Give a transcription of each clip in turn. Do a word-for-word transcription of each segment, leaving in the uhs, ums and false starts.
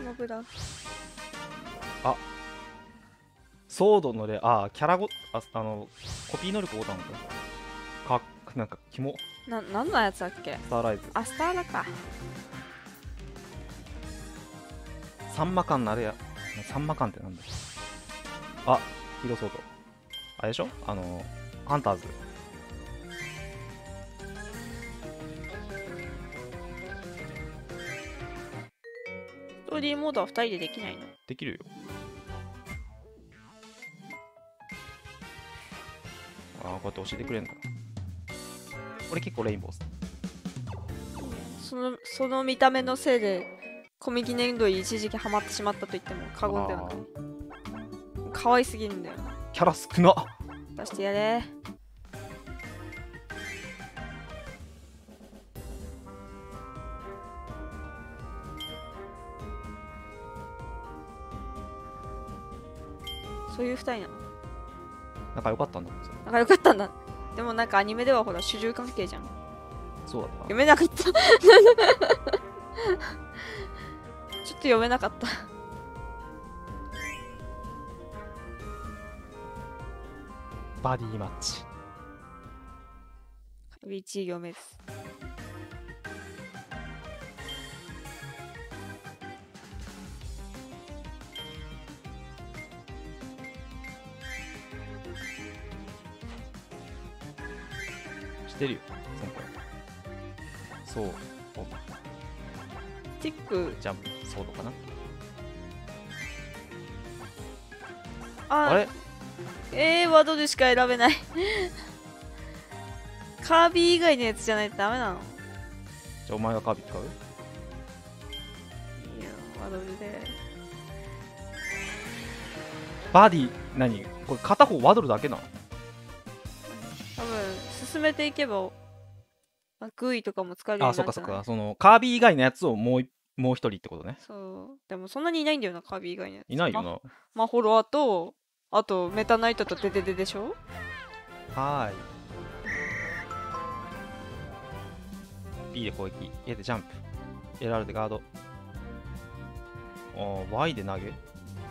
モブだ。 あ、ソードのレあーキャラごああのコピー能力ボタンかかなんかキモ。 な、なんのやつだっけ？ スターライズあ、スターだか。 サンマカンなれや。サンマカンってなんだ。あ、ヒーローソードあれでしょ、あのハンターズ。 ストーリーモードはふたりでできないの？ できるよ。ああ、こうやって教えてくれるんだ。これ結構レインボーっす。 その、その見た目のせいでコミキ粘土に一時期ハマってしまったと言っても過言ではない。可愛すぎるんだよ。 キャラ少な。 出してやれ。そういう二人なの。 仲良かったんだもん。 仲良かったんだ。でもなんかアニメではほら主従関係じゃん。 そうだった。 読めなかったちょっと読めなかった。 バディマッチ。 いち行目です。 知ってるよ、その子。そうスティックジャンプソードかな。 ああれえー、ワードでしか選べないカービィ以外のやつじゃないとダメなの？ じゃあお前がカービィ使う？ いやワードでバディ何これ片方ワドルだけなの？ 多分進めていけばグイとかも使えるようあ、 になるんじゃない？ そっかそっか。そのカービィ以外のやつをもういもう一人ってことね。 そうでもそんなにいないんだよな、カービィ以外のやついないよな。 マホロアとあとメタナイトとデデデでしょ。 はーい。B で攻撃、A でジャンプ、エルアール でガード。おー Y で投げ。ふ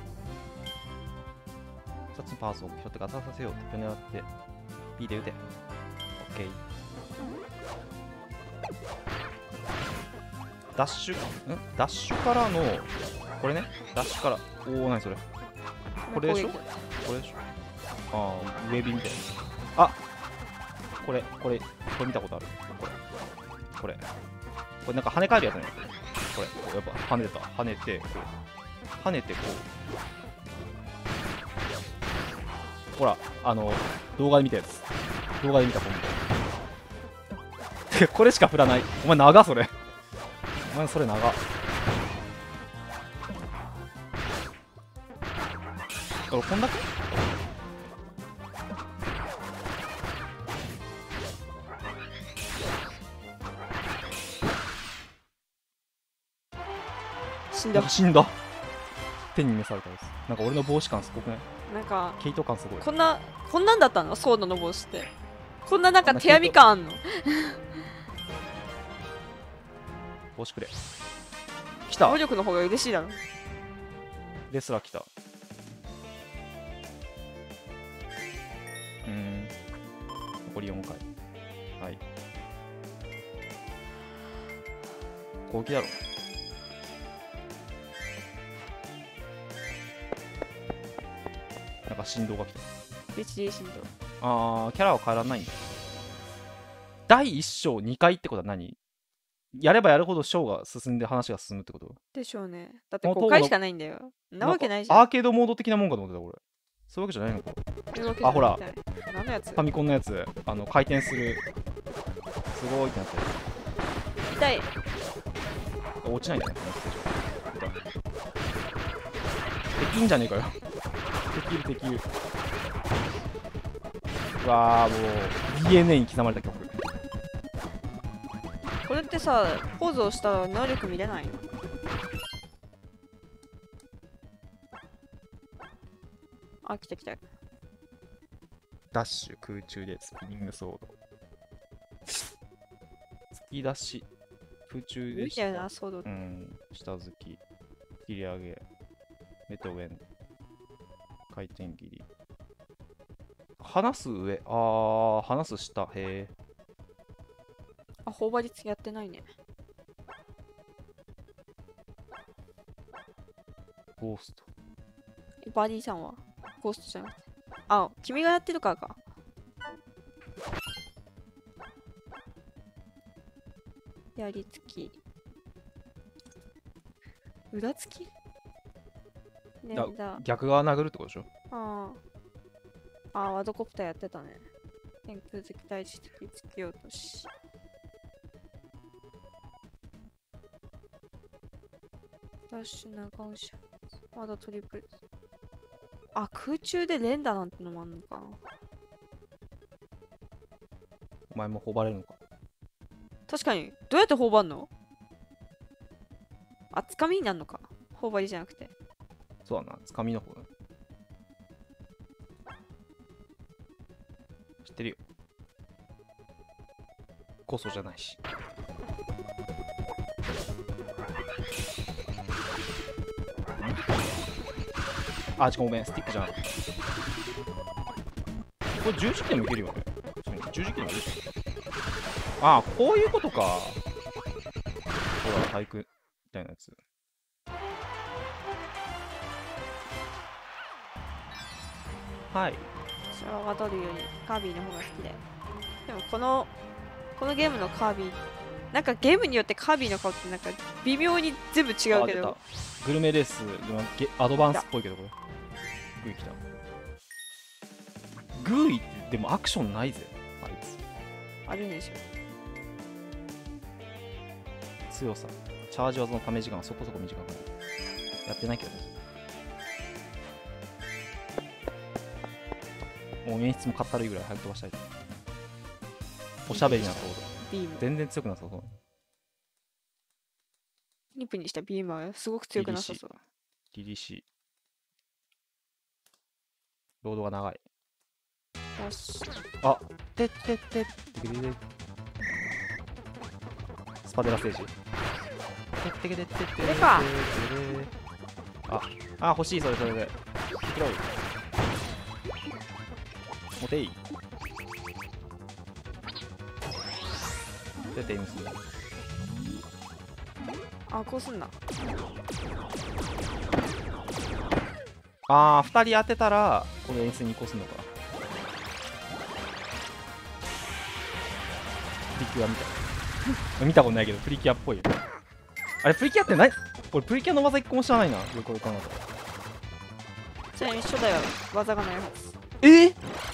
たつのパーツを拾ってガタガタさせよう。敵を狙って B で撃て。OK。ダッシュ、んダッシュからの、これね、ダッシュから、おー、なにそれ。これでしょこれでしょあー、ウェービーみたいな。あこれ、これ、これ見たことある。これ、これ。これなんか跳ね返るやつね。これ、こうやっぱ跳ねた。跳ねて、こう。跳ねて、こう。ほら、あの、動画で見たやつ。動画で見た、これ。これしか振らない。お前長それ。お前それ長。こんだけ死んだ。 死んだ。手に召されたです。なんか俺の帽子感すごくない？ なんか毛糸感すごい。 こんなこんなんだったの？ソードの帽子ってこんななんか手編み感あんの？ 帽子くれ。来た。 能力の方が嬉しいだろ。 レスラー来た。うーん。残りよんかい。はい。攻撃だろ。なんか振動が来た。 エイチディー 振動。 あー、キャラは変えらんないんだ。だいいっ章にかいってことは何？やればやるほど章が進んで話が進むってこと？ でしょうね。だってごかいしかないんだよ。なわけないじゃん。 アーケードモード的なもんかと思ってた俺。そういうわけじゃないのか。あ、ほら。 何のやつ？ ファミコンのやつ。あの、回転する。すごいってなってる。 痛い。 落ちないんだね、このステージは。敵いんじゃねえかよ。敵いる敵いる。うわー、もう ディーエヌエー に刻まれた曲。 これってさ、ポーズをしたら能力見れないの？あ、来た来た。 ダッシュ、空中でスピニングソード。スキーダッシュ、空中で無理だよな、ソード。 うん、下突き。 切り上げ。メトウェン。回転切り。離す上。あー、離す下。へえ。 あ、頬張り付きやってないね。 ゴースト。 バディさんはゴーストじゃなくて。あ、君がやってるからか。やりつき。裏つきねだだ。 逆側殴るってことでしょ。 ああ。ああ、ワードコプターやってたね。天空的大地的突き落とし。ダッシュ長押し。まだトリプル。あ、空中で連打なんてのもあんのかな。 お前も頬張れるのか。 確かに。どうやって頬張んの？あ、つかみになるのか。頬張りじゃなくて。 そうだな、つかみの方だ。知ってるよ。こそじゃないし。あ、違う、ごめん、スティックじゃない。これ十字キーでもいけるよね。十字キーでもいける。ああ、こういうことか。ほら、体育みたいなやつ。はい。 私はワドルよりカービィの方が好きだよ。でもこの、このゲームのカービィ、なんかゲームによってカービィの顔ってなんか微妙に全部違うけど。 グルメレース、ゲアドバンスっぽいけど、これ。グーイ来た。グーイってでもアクションないぜ、あいつ。 あるんでしょ。 強さ。チャージ技のため時間はそこそこ短くなる。やってないけどね。もう演出もかったるいぐらい早く飛ばしたい。おしゃべりなコード。 ビーム。 全然強くなさそう。 ニップにしたビームはすごく強くなさそう。 リリシー。ロードが長い。 よし。 あてってってってってスパデラステージ。てってけてってってこれか。 あ、あ、欲しい、それそれで。拾う。モテイ。出ています。 あ、こうすんな。 あー、ふたり当てたらこの演出に移行するのか。プリキュアみたいな。見たことないけどプリキュアっぽいよ。あれプリキュアって何？これプリキュアの技いっこも知らないな。よく考えたら。 ちなみに初代は技がないはず。 えー、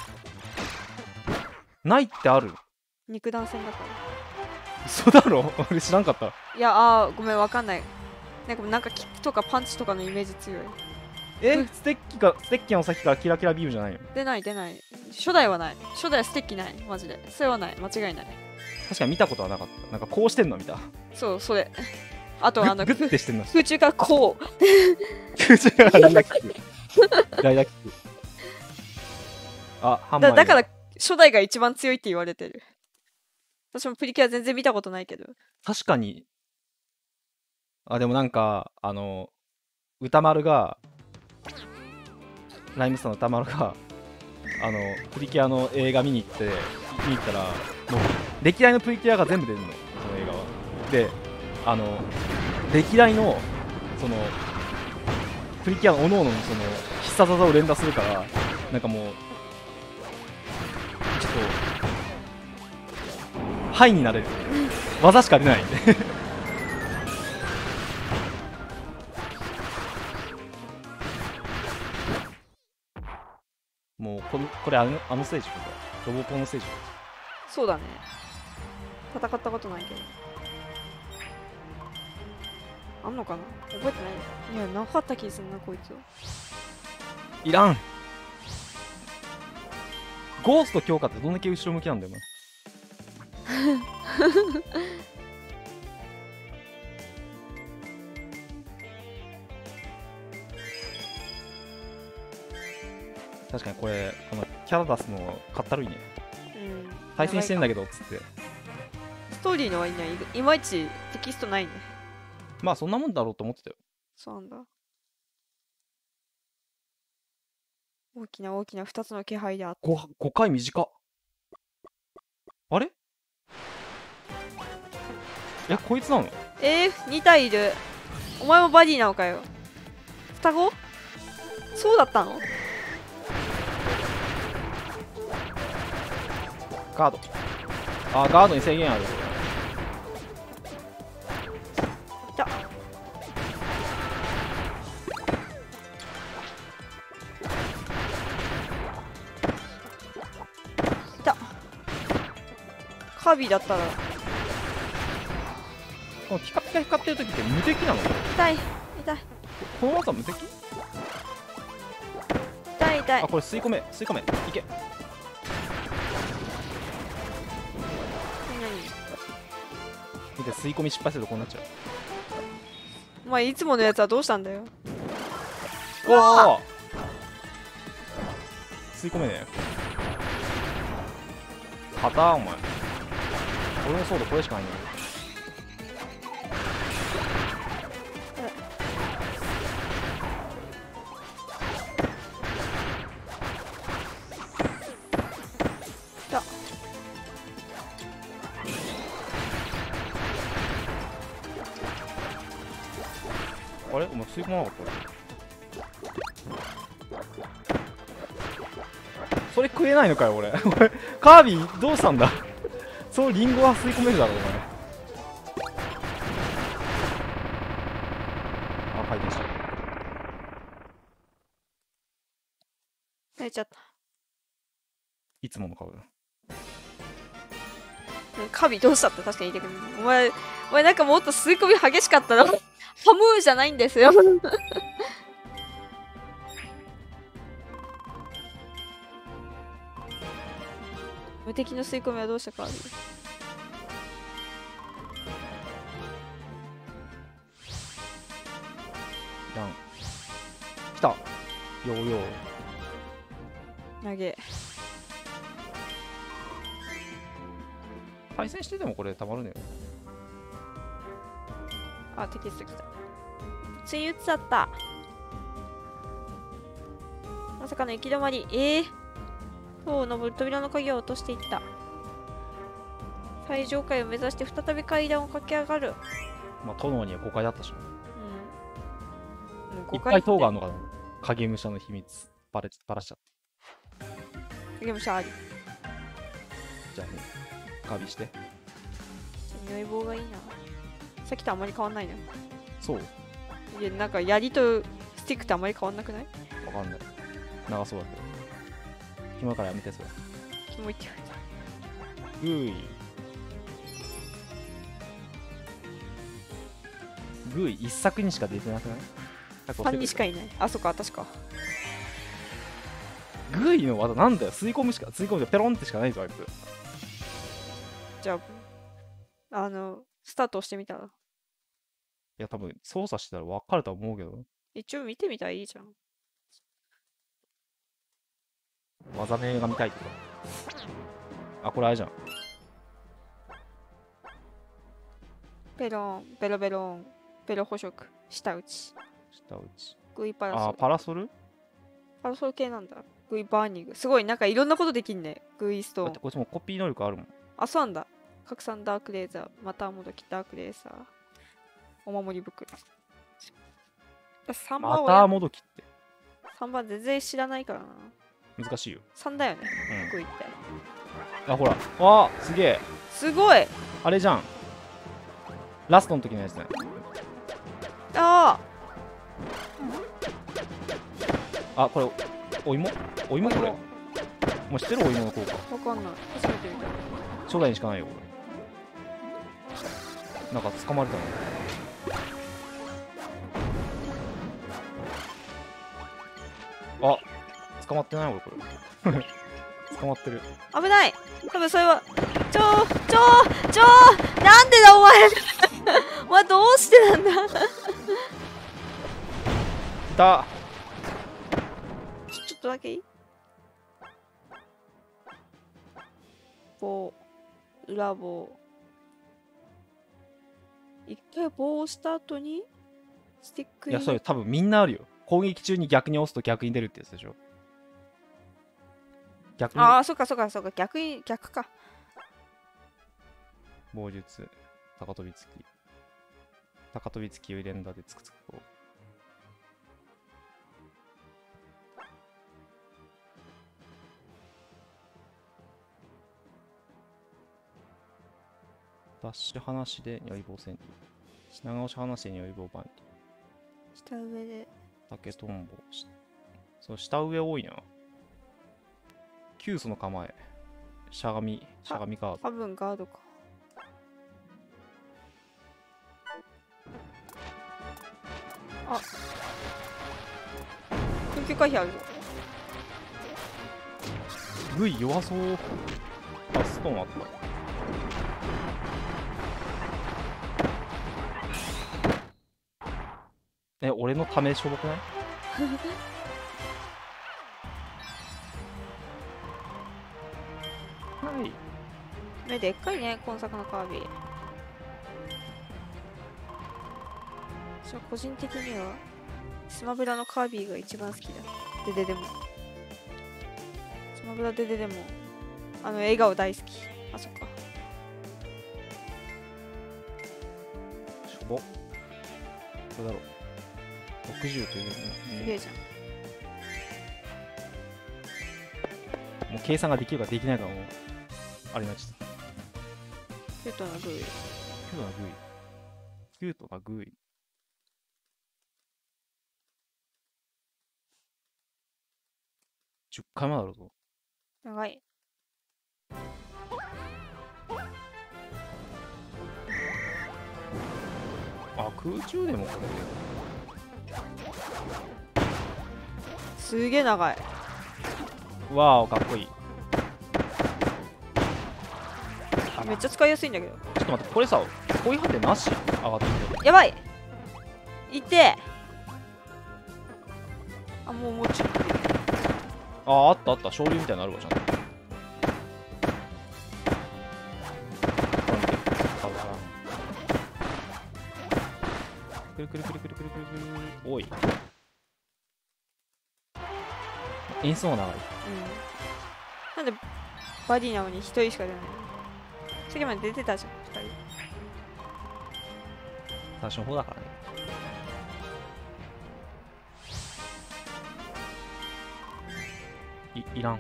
ないってある？ 肉弾戦だから。 嘘だろ。俺知らんかった。 いや、あー、ごめん、わかんない。なんか、なんかキックとかパンチとかのイメージ強い。 え、ステッキか、ステッキの先からキラキラビームじゃないの？ 出ない、出ない。初代はない。初代はステッキない。マジで。それはない。間違いない。 確かに見たことはなかった。なんかこうしてんの見た。 そう、それ。あと、あの、 グッてしてんの。 空中からこう。 空中からライダーキック。ライダーキック。あ、ハンマー。 だだから初代が一番強いって言われてる。私もプリキュア全然見たことないけど。 確かに。あ、でもなんか、あの、歌丸が、ライムスターの歌丸が、あの、プリキュアの映画見に行って、見に行ったら、もう、歴代のプリキュアが全部出るの、その映画は。で、あの、歴代の、その、プリキュアの各々のその、必殺技を連打するから、なんかもう、ちょっと、ハイになれる。技しか出ないんで。もうこの、これあの、あのステージこれロボコンのステージ。 そうだね。戦ったことないけど。あんのかな、覚えてない。いや、なかった気すんな、こいつは。 いらん。ゴースト強化ってどんだけ後ろ向きなんだよ、お前。確かにこれ、このキャラ出すのかったるいね。 うん。 対戦してんだけどっつって。 ストーリーの割にはいいまいちテキストないね。 まあそんなもんだろうと思ってたよ。 そうなんだ。大きな大きな二つの気配であった。 ご, ごかい短っ。あれ、いやこいつなの。 えー、に体いる。お前もバディなのかよ。双子？そうだったの？ ガード。あ、ガードに制限ある。 いた。いた。カービィだったらこのピカピカ光ってる時って無敵なの？ 痛い痛いこの技無敵？ 痛い痛い。 あ、これ吸い込め吸い込めいけ。 何？ 見て、吸い込み失敗するとこうなっちゃう。 お前いつものやつはどうしたんだよ。 うわあ、吸い込めねえ。パターンお前。俺のソードこれしかないんだよ。あれ、お前吸い込まなかった？それ食えないのかよ俺。カービィどうしたんだ。そのリンゴは吸い込めるだろお前。あ、回転した。 泣いちゃった。 いつもの顔だ。 カビどうしたって確かに言いたくない。お前、お前なんかもっと吸い込み激しかったの。ハムーじゃないんですよ。無敵の吸い込みはどうしたか。 ラン。来た。ヨーヨー。 投げ。 対戦しててもこれたまるのよ。 あ、テキスト来た。つい打っちゃった。まさかの行き止まり。ええー。塔を登る扉の鍵を落としていった。最上階を目指して再び階段を駆け上がる。 まあ、殿にはごかいだったしな。 うん。もういっごかいぱい塔があるのかな。影武者の秘密バレバラしちゃった。 影武者あり。 じゃあね、カビして。 如意棒がいいな。さっきとあまり変わんないな。 そう。 いや、なんか槍とスティックってあまり変わんなくない？ わかんない。長そうだけど。今からやめてそれ。 キモいってうーい。グーイ一作にしか出てなくない？ ファンにしかいない。あ、そっか、確か。 グーイの技なんだよ。吸い込むしか、吸い込むでペロンってしかないぞ、あいつ。 じゃあ、あの、スタート押してみたら。 いや、多分操作してたら分かるとは思うけど。 一応見てみたらいいじゃん。 技名が見たいとか。あ、これあれじゃん。 ペロン、ベロベロン、ベロ捕食、下打ち。 下打ち。 グイパラソル。 あ、パラソル？ パラソル系なんだ。グイバーニング。すごい、なんかいろんなことできんね。グイストーン。 だってこっちもコピー能力あるもん。 あ、そうなんだ。拡散ダークレーザー、またもどきダークレーザー、お守り袋。さんばんまたもどきって。 さんばん全然知らないからな。 難しいよ。 さんだよね。 うん。 グイって。 あ、ほら。あー、すげえ。 すごい。 あれじゃん。ラストの時のやつね。 ああ、これ、お芋お芋これ。もう知ってるお芋の効果。 あ、わかんない。初めて見た。 初代にしかないよ、これ。なんか掴まれたの。あ、捕まってない俺これ。捕まってる。 危ない。多分それは。ちょー、ちょー、ちょー、なんでだお前。お前どうしてなんだ。 いた。 ちょっとだけいい？棒、裏棒。一回棒を押した後にスティックいや、そうよ、多分みんなあるよ。攻撃中に逆に押すと逆に出るってやつでしょ。逆にああ、そっかそっかそっか、逆に、逆か。 棒術、高飛びつき。高飛びつきを連打でつくつくと。ダッシュ離しで如意棒戦利。品川し離しで如意棒番利。 下上で。 竹とんぼ。そう、下上多いな。急須の構え。しゃがみ、しゃがみガード。 多分ガードか。あ、緊急回避あるぞ。 グイ弱そう。あ、ストーンあった。え、俺のためしょぼくない？はい。 目でっかいね、今作のカービィ。私は個人的にはスマブラのカービィが一番好きだ。デデでも。スマブラデデでも、あの笑顔大好き。あ、そっか。 しょぼ。どうだろう。ろくじゅうという、 すげえじゃん。 もう計算ができるかできないかもうあれになっちゃった。 キュートなグー。 キュートなグイ。キュートなグイ。じゅっかいまであるぞ。 長い。 あ、空中でもこれ。 すげえ長い。 わー、かっこいい。 めっちゃ使いやすいんだけど。 ちょっと待って、これさ、こういう判定なし上がってきて。 やばい。いて。あ、もうもうちょっと。 あ、あったあった。昇竜みたいなのあるわ、ちゃんと。くるくるくるくるくるくるくる。おい。演奏が長い。 うん。なんでバディなのに一人しか出ないの？さっきまで出てたじゃん、二人。 最初の方だからね。い、いらん。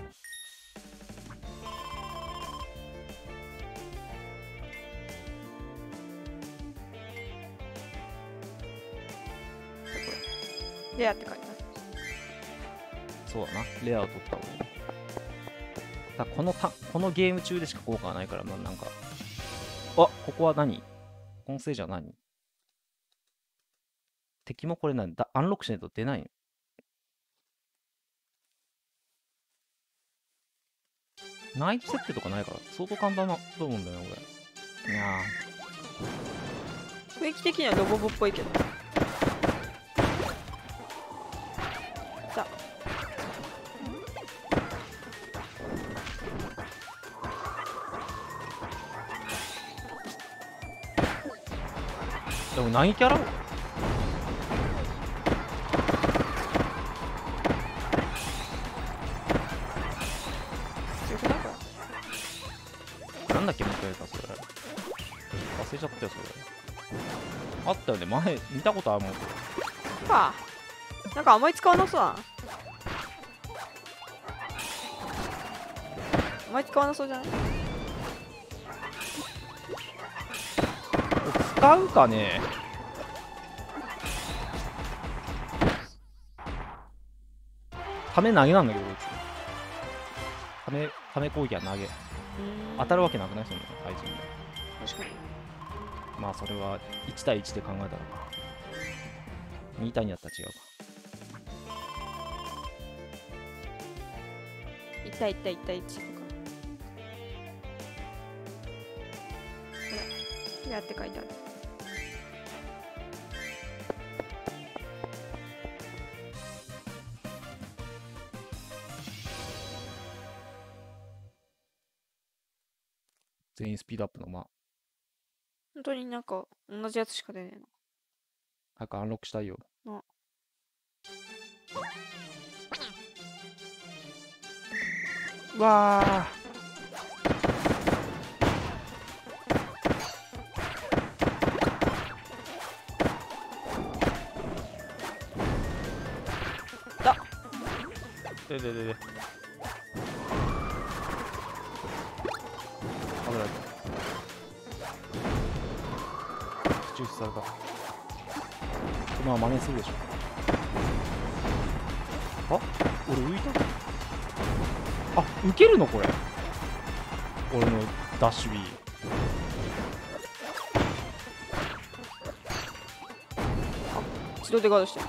レアって書いてある。 そうだな。レアを取った方がいい。だこのたこのゲーム中でしか効果がないから、まあ、なんか。あ、ここは何？音声じゃ何？敵もこれなんだ。アンロックしないと出ないの？ナイト設定とかないから、相当簡単なと思うんだよね、これ。いや雰囲気的にはロボボっぽいけど。さあ。 でも何キャラ？なんだっけ、もう一回言うか、それ。忘れちゃったよ、それ。あったよね、前、見たことあるもん。 か。なんかあんまり使わなそうだな。あんまり使わなそうじゃない？ 使うかね。ため投げなんだけど、こいつ。ため、ため攻撃は投げ。当たるわけなくない？そんな対人で。 確かに。 まあ、それはいち対いちで考えたら。に対にやったら違うか。 いち対いち対いち対いちとか。これ。レアって書いてある。 全員スピードアップのま本当になんか同じやつしか出ねえの。 早くアンロックしたいよ。 あわあ。 だでででで。危ない。抽出された。まあ真似するでしょ。あ、俺浮いた。あ、浮けるのこれ。俺のダッシュ B。 自動でガードしてる。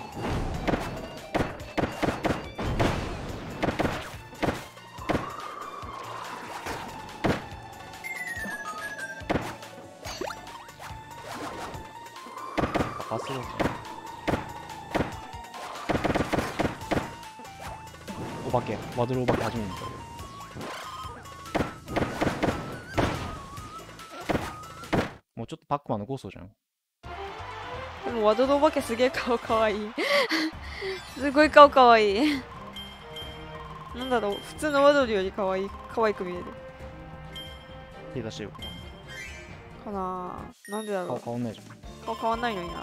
あ、そうだ。お化け、ワドルお化け初めて見た。もうちょっとパックマンのゴーストじゃん。 でもワドドお化けすげえ顔かわいいすごい顔かわいいなんだろう、普通のワドルよりかわいい、かわいく見える手出してよ。 かなぁ。なんでだろ顔う。 変わんないじゃん。 顔変わんないのにな。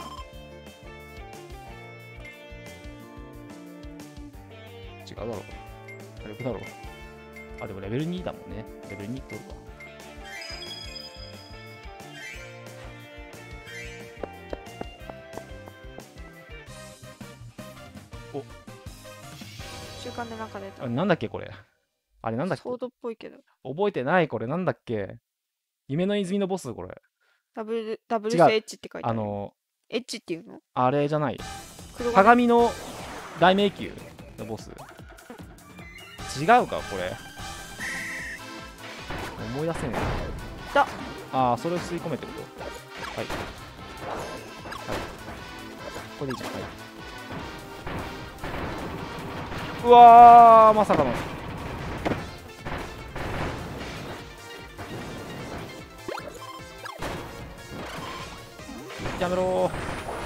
違うだろう。火力だろう。あ、でもレベルにだもんね。レベルに取るか。お、 習慣でなんか出た。 あ、なんだっけこれ。あれなんだっけ。 ソードっぽいけど。 覚えてないこれなんだっけ。夢の泉のボスこれ。 ダブル、ダブルスエッチって書いてある。 あのエッチっていうのあれじゃない。 黒金鏡の大迷宮のボス。違うかこれ。思い出せねえ。 だああ、それを吸い込めってこと。はい。はい。これでいいじゃん。はい。うわー、まさかの。やめろー。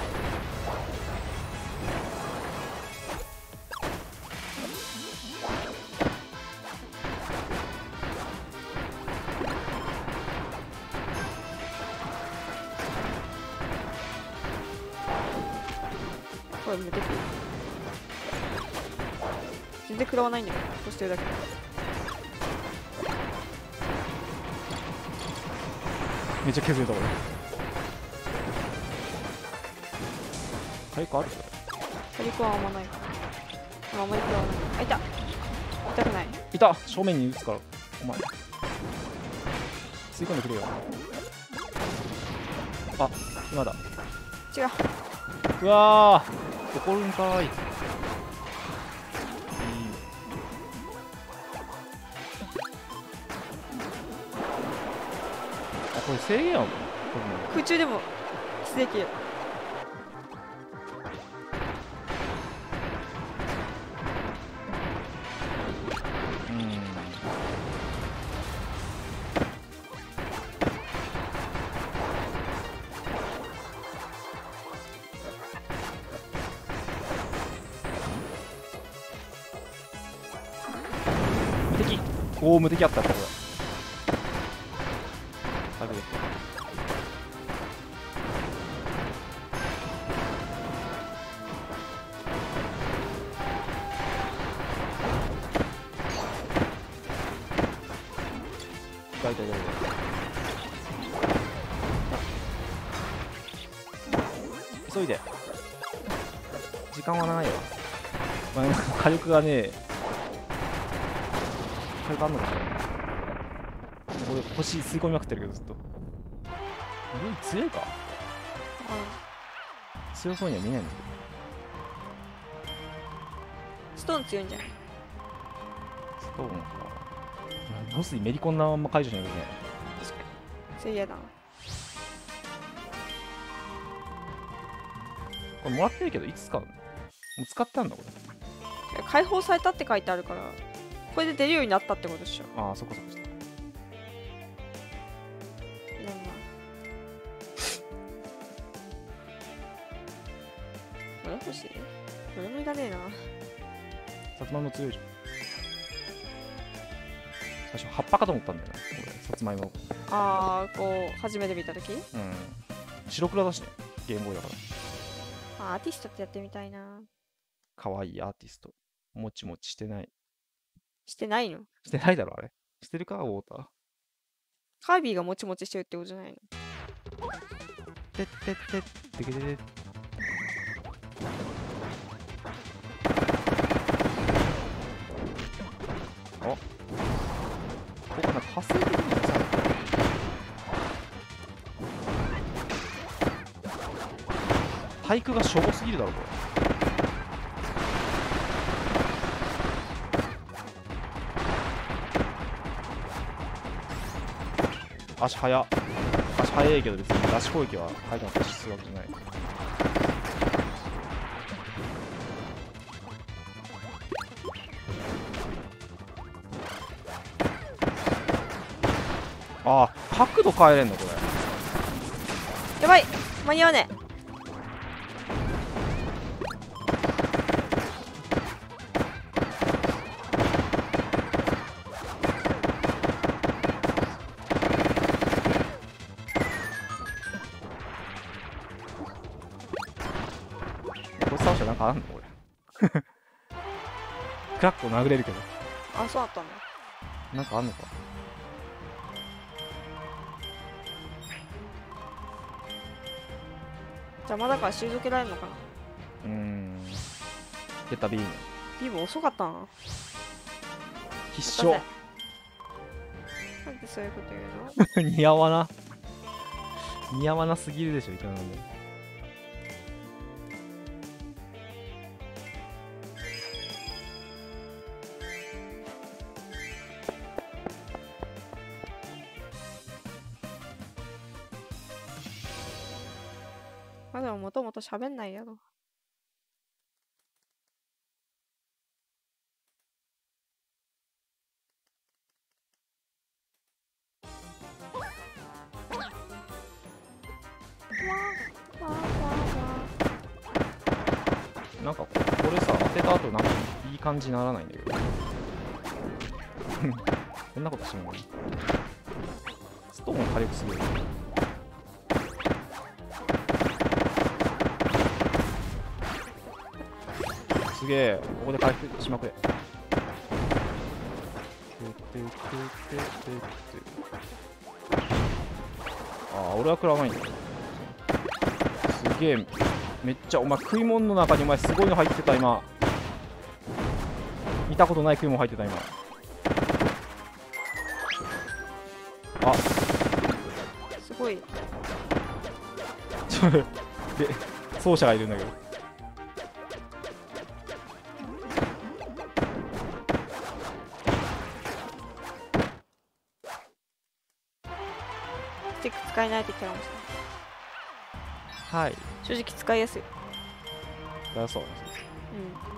これ無敵。全然食らわないんだけど、こうしてるだけ。 めっちゃ削れた俺。火力ある？ 火力はあんまないかな。あんまり食らわない。あ、いた痛くない。 いた、正面に撃つからお前吸い込んでくれよ。あ、今だ。 違う。 うわー、怒るんかーい。あ、これ制限あるの？ 空中でもキスできる。 うん。無敵。おお、無敵あったこれ。あれ。痛い痛い痛い痛い。急いで。時間はないわ。まあ、火力がね、火力あんのかな。俺星吸い込みまくってるけどずっと。ルイ強いか？強そうには見えないんだけストーン強いんじゃない？ ど。ストーンか。ボスにめり込んだまんま解除しなきゃいけない。 それ嫌だな。 これもらってるけどいつ使うの？もう使ったんだこれ。 解放されたって書いてあるから、これで出るようになったってことでしょ。 ああ、そっかそっかそっか。 なんだこれ欲しい。これもいらねえな。 さつまいも強いじゃん。最初葉っぱかと思ったんだよな、俺さつまいも。 ああ、こう初めて見たとき。 うん。白黒だしね、ゲームボーイだから。 あ、アーティストってやってみたいな。 かわいいアーティスト。もちもちしてない。 してないの？ してないだろ、あれ。してるか、ウォーター。 カービィがもちもちしてるってことじゃないの？ てってってってけてて。あ、ここなんか派生的にさ、体育がしょぼすぎるだろこれ。足速っ。足速いけど別に出し攻撃は速くなったりするわけじゃない。ああ、角度変えれんのこれ。 やばい、間に合わねえ。 これ倒したらなんかあんのこれ。クラックを殴れるけど。 あ、そうだったんだ。 なんかあんのか。 邪魔だから退けられるのかな。 うーん。出たビーム。 ビーム遅かったな。 必勝。 なんでそういうこと言うの？ 似合わな。似合わなすぎるでしょ、いかなんで。 まあでももともと喋んないやろ。 なんかここれさ、当てた後なんかいい感じにならないんだけど。こんなことしてもいい。ストーン火力すぎる。すげえ、ここで回復しまくれ。ああ、俺は食らわないんだよ。すげえ、めっちゃ、お前食い物の中にお前すごいの入ってた今。見たことない食い物入ってた今。あ、 すごい。 ちょっとで奏者がいるんだけど。 スティック使えないって言ってました。 はい。 正直使いやすい。 だそうです。 うん。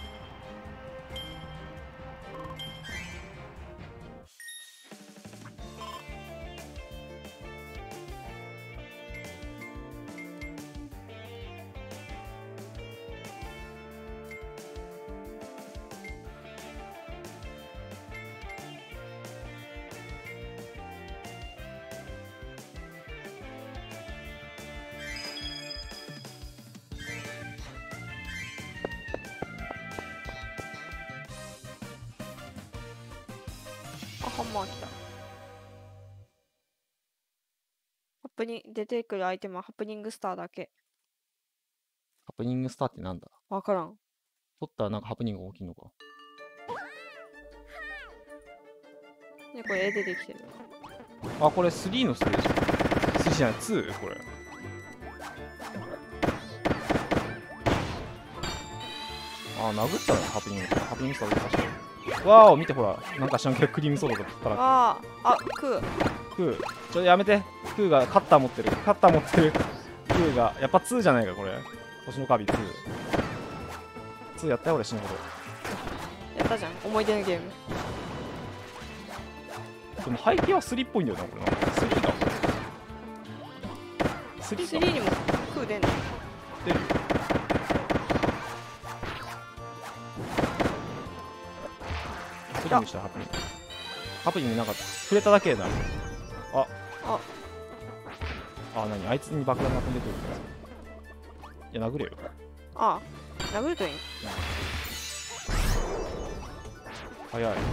あ、ハンマー来た。ハプニ出てくるアイテムはハプニングスターだけ。 ハプニングスターってなんだ？ わからん。 取ったらなんかハプニングが起きるのか。 ね、これ絵でできてる。 あ、これスリーのステージ。スリーじゃない、ツー？これ。あ、殴ったらハプニング。ハプニングスターで確かに。わー、見てほら、なんか知らんけどクリームソーダとか食ったら。 ああ、あ、クー。 クー、ちょっとやめて。クーがカッター持ってる。カッター持ってる。クーが、やっぱツーじゃないか、これ。星のカービィツー。ツーやったよ、俺死ぬほど。 やったじゃん、思い出のゲーム。 でも背景はスリーっぽいんだよな、これな。スリーだ。スリーか。 スリーにもクー出んの？ 出る。 せんでしたハプニング。ハプニングなんか触れただけだ。あああ、なにあいつに爆弾が飛んでくる。いや殴れよ。 ああ、殴るといい。 早い。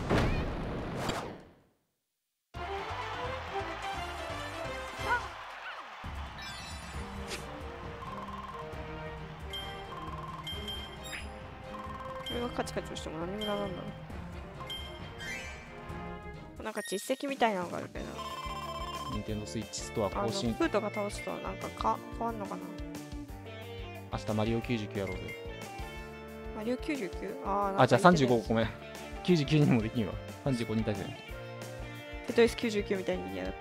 これがカチカチしても何もならんだろう。なんか実績みたいなのがあるけど、 任天堂スイッチストアあの更新。 フートが倒すとなんかか変わんのかな。 明日マリオきゅうじゅうきゅうやろうぜ。 マリオきゅうじゅうきゅう？ ああ、じゃあさんじゅうごご。 ごめん。きゅうじゅうきゅうにもできんわ。さんじゅうごに対戦。 テトリスきゅうじゅうきゅうみたいにやる。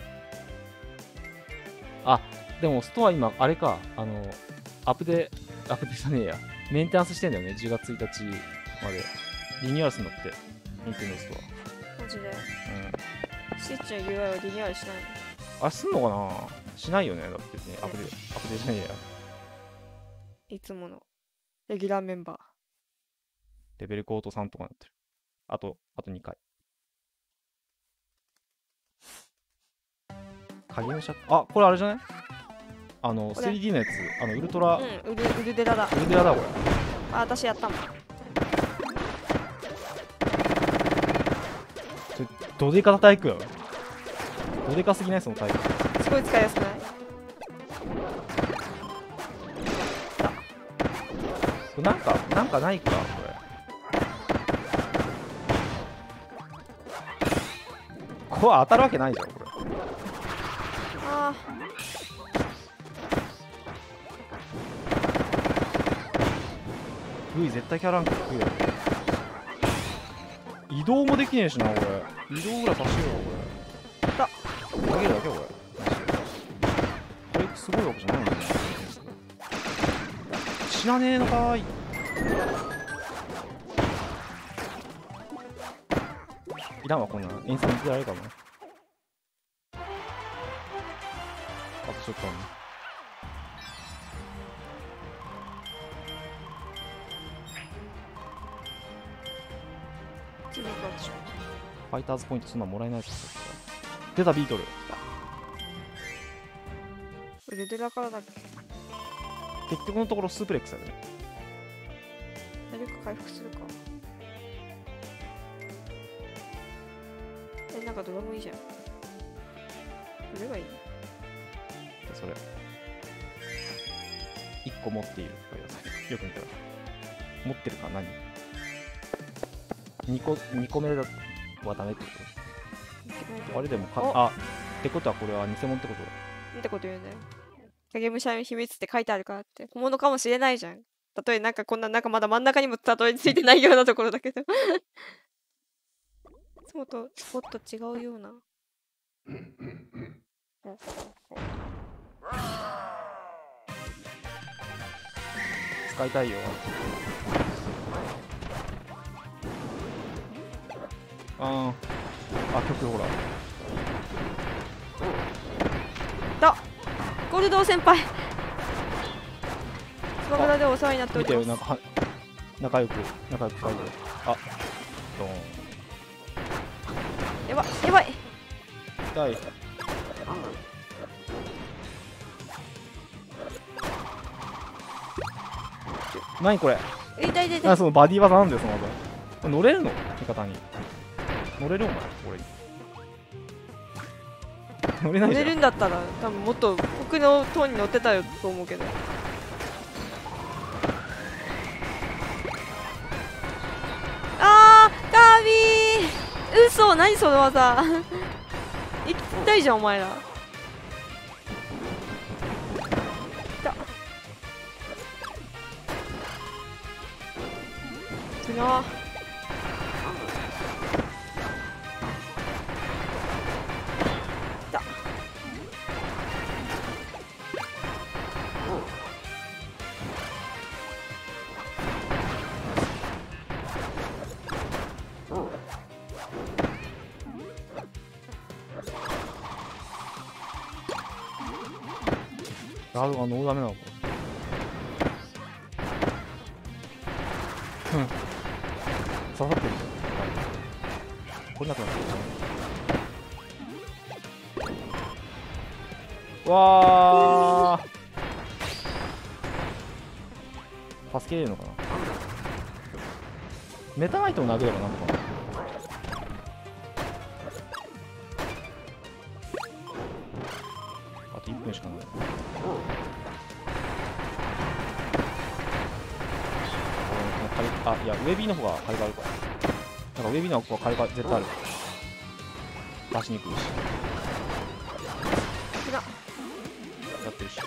あ、でもストア今、あれか、あの、アップデ、アップデじゃねえや。メンテナンスしてんだよね、じゅうがつついたちまで。リニューアルするんだって、ニンテンドーストマジで。 ア。うん。 スイッチの ユーアイ をリニューアルしないの？ あ、すんのかなしないよね、だってね、アップデ、アップデじゃねえや。 いつものレギュラーメンバー。 レベルコートさんとかなってる。あと、あとにかい。影のシャッあ、これあれじゃないあの、 これスリーディー のやつ、あの、ウルトラ、 うん、ウルウルデラだ。 ウルデラだ、これ。 あ、私やったもん。 それどでかたタイプやろ。どでかすぎないそのタイプ。 すごい使いやすくない？ これなんか、なんかないか、これ。これ当たるわけないじゃん、これ。 あ V 絶対キャランク低いよ。移動もできねえしな、これ。移動ぐらいさせようよ、これ。 だ投げるだけ、これ。これすごいわけじゃないんだよ。知らねえのかーい。いらんわ、こんな演奏見てられるかもね。あとちょっとあるね。 次行こうでしょ。 ファイターズポイントそんなんもらえないですよ。出たビートル。 ウルデラからだっけ？ 結局のところスープレックスだよね。 体力回復するか。え、なんかドラムいいじゃん。どれがいい？ でそれ。いっこ持っているとか言わさい。よく見たら。持ってるか何 ?に 個、にこめだはダメってことあれでもか、あ、ってことはこれは偽物ってことなんてこと言うんだよ。影武者の秘密って書いてあるからって。本物かもしれないじゃん。たとえなんかこんな、なんかまだ真ん中にもたどり着いてないようなところだけど。いつもとスポット違うような。 使いたいよ。あーあ、曲ほら。 だゴールド先輩スマブラでお世話になってお見てよ、 ります。 なんかは仲良く、仲良く書いてる。あ、ドーン。 やばいやばい。 痛い。何これ痛い痛い痛い。 あ、そのバディ技なんだよ、その技。乗れるの味方に。乗れるお前、俺。乗れない乗じゃん。 れるんだったら多分もっと奥の塔に乗ってたよと思うけど。あーカービィー嘘何その技行きたいじゃんお前ら。だつなだガードがノーダメなのか。うん。刺さってるじゃん。 これなくなってる。わー、助けれるのかな。メタナイトを投げればなんとかな。あといっぷんしかない。あ、いや、ウェビーの方が火力あるから。なんかウェビーの方が火力絶対ある。出しにくいし。やってるし。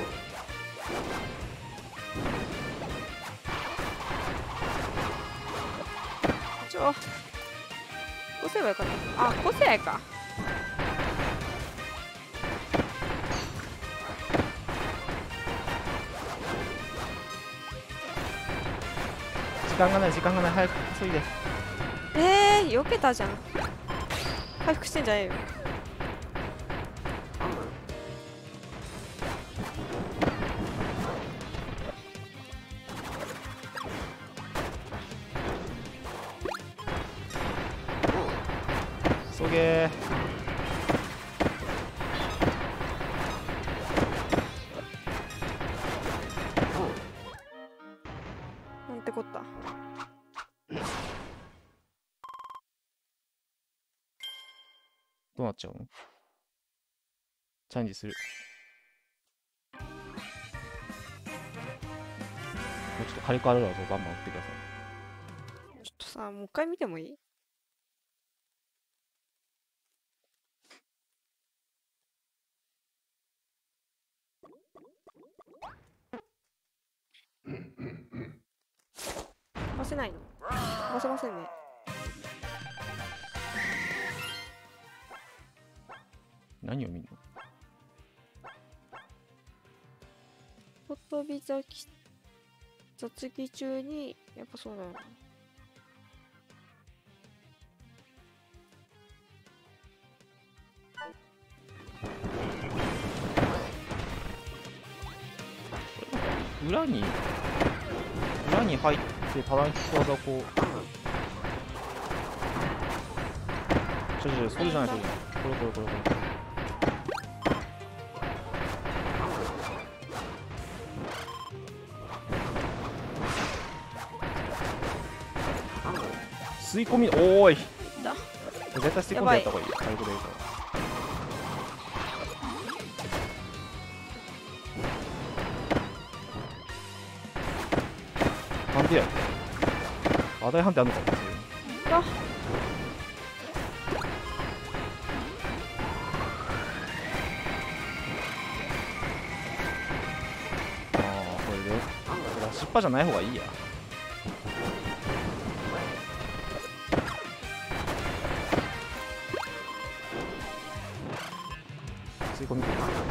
ちょ、こうすればよかった。あ、個性か。 時間がない時間がない、早く急いで。 えー、避けたじゃん。回復してんじゃねえよ。 そげー。なんてこった。 どうなっちゃうの？チャレンジする。もうちょっと火力あるわぞ、バンバン打ってください。 ちょっとさ、もう一回見てもいい？飛ばせないの？飛ばせませんね。 何を見るの？ 飛び咲き雑技中にやっぱそうだよな。 裏に裏に入ってタランキック技をこう、ちょちょそれじゃないそれじゃない、これこれこれこれ吸い込み、おーいだ絶対吸い込んでやった方がいい。火力でいいから。なんでやアダイ判定あんのかな。 ああーこれでこれ失敗じゃない方がいいや。吸い込み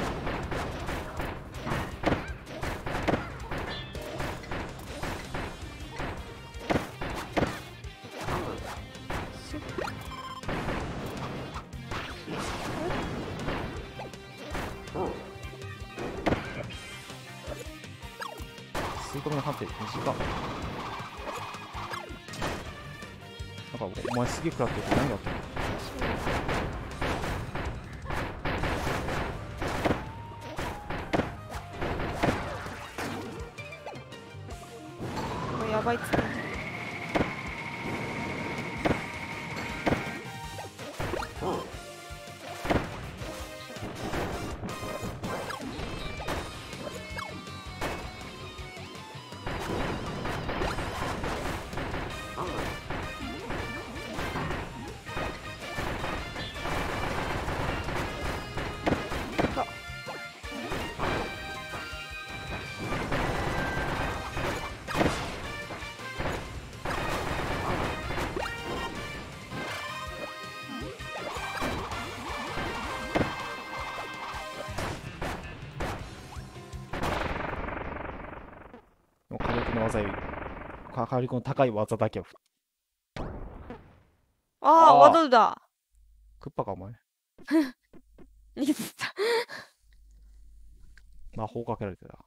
吸い込みの判定短っ。なんかお前すげえ食らってるけど何があったの？ もうやばいっつってんじゃん。 火力の技より火力の高い技だけを。 ああ、ワドルだ。 クッパかお前。 逃げてた。 魔法かけられてた。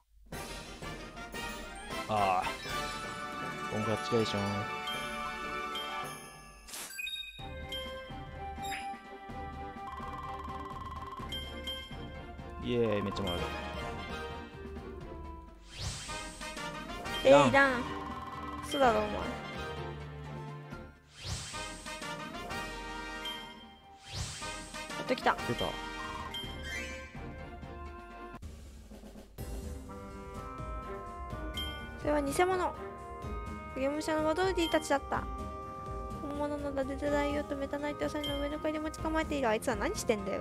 ああ。コングラチュレーション。 イエーイ、めっちゃもらえる。 えー、いらん。嘘だろお前。やっときた。 出た。 それは偽物。影武者のワドルディたちだった。本物のダデデ大王とメタナイト野菜の上の階で待ち構えている。あいつは何してんだよ。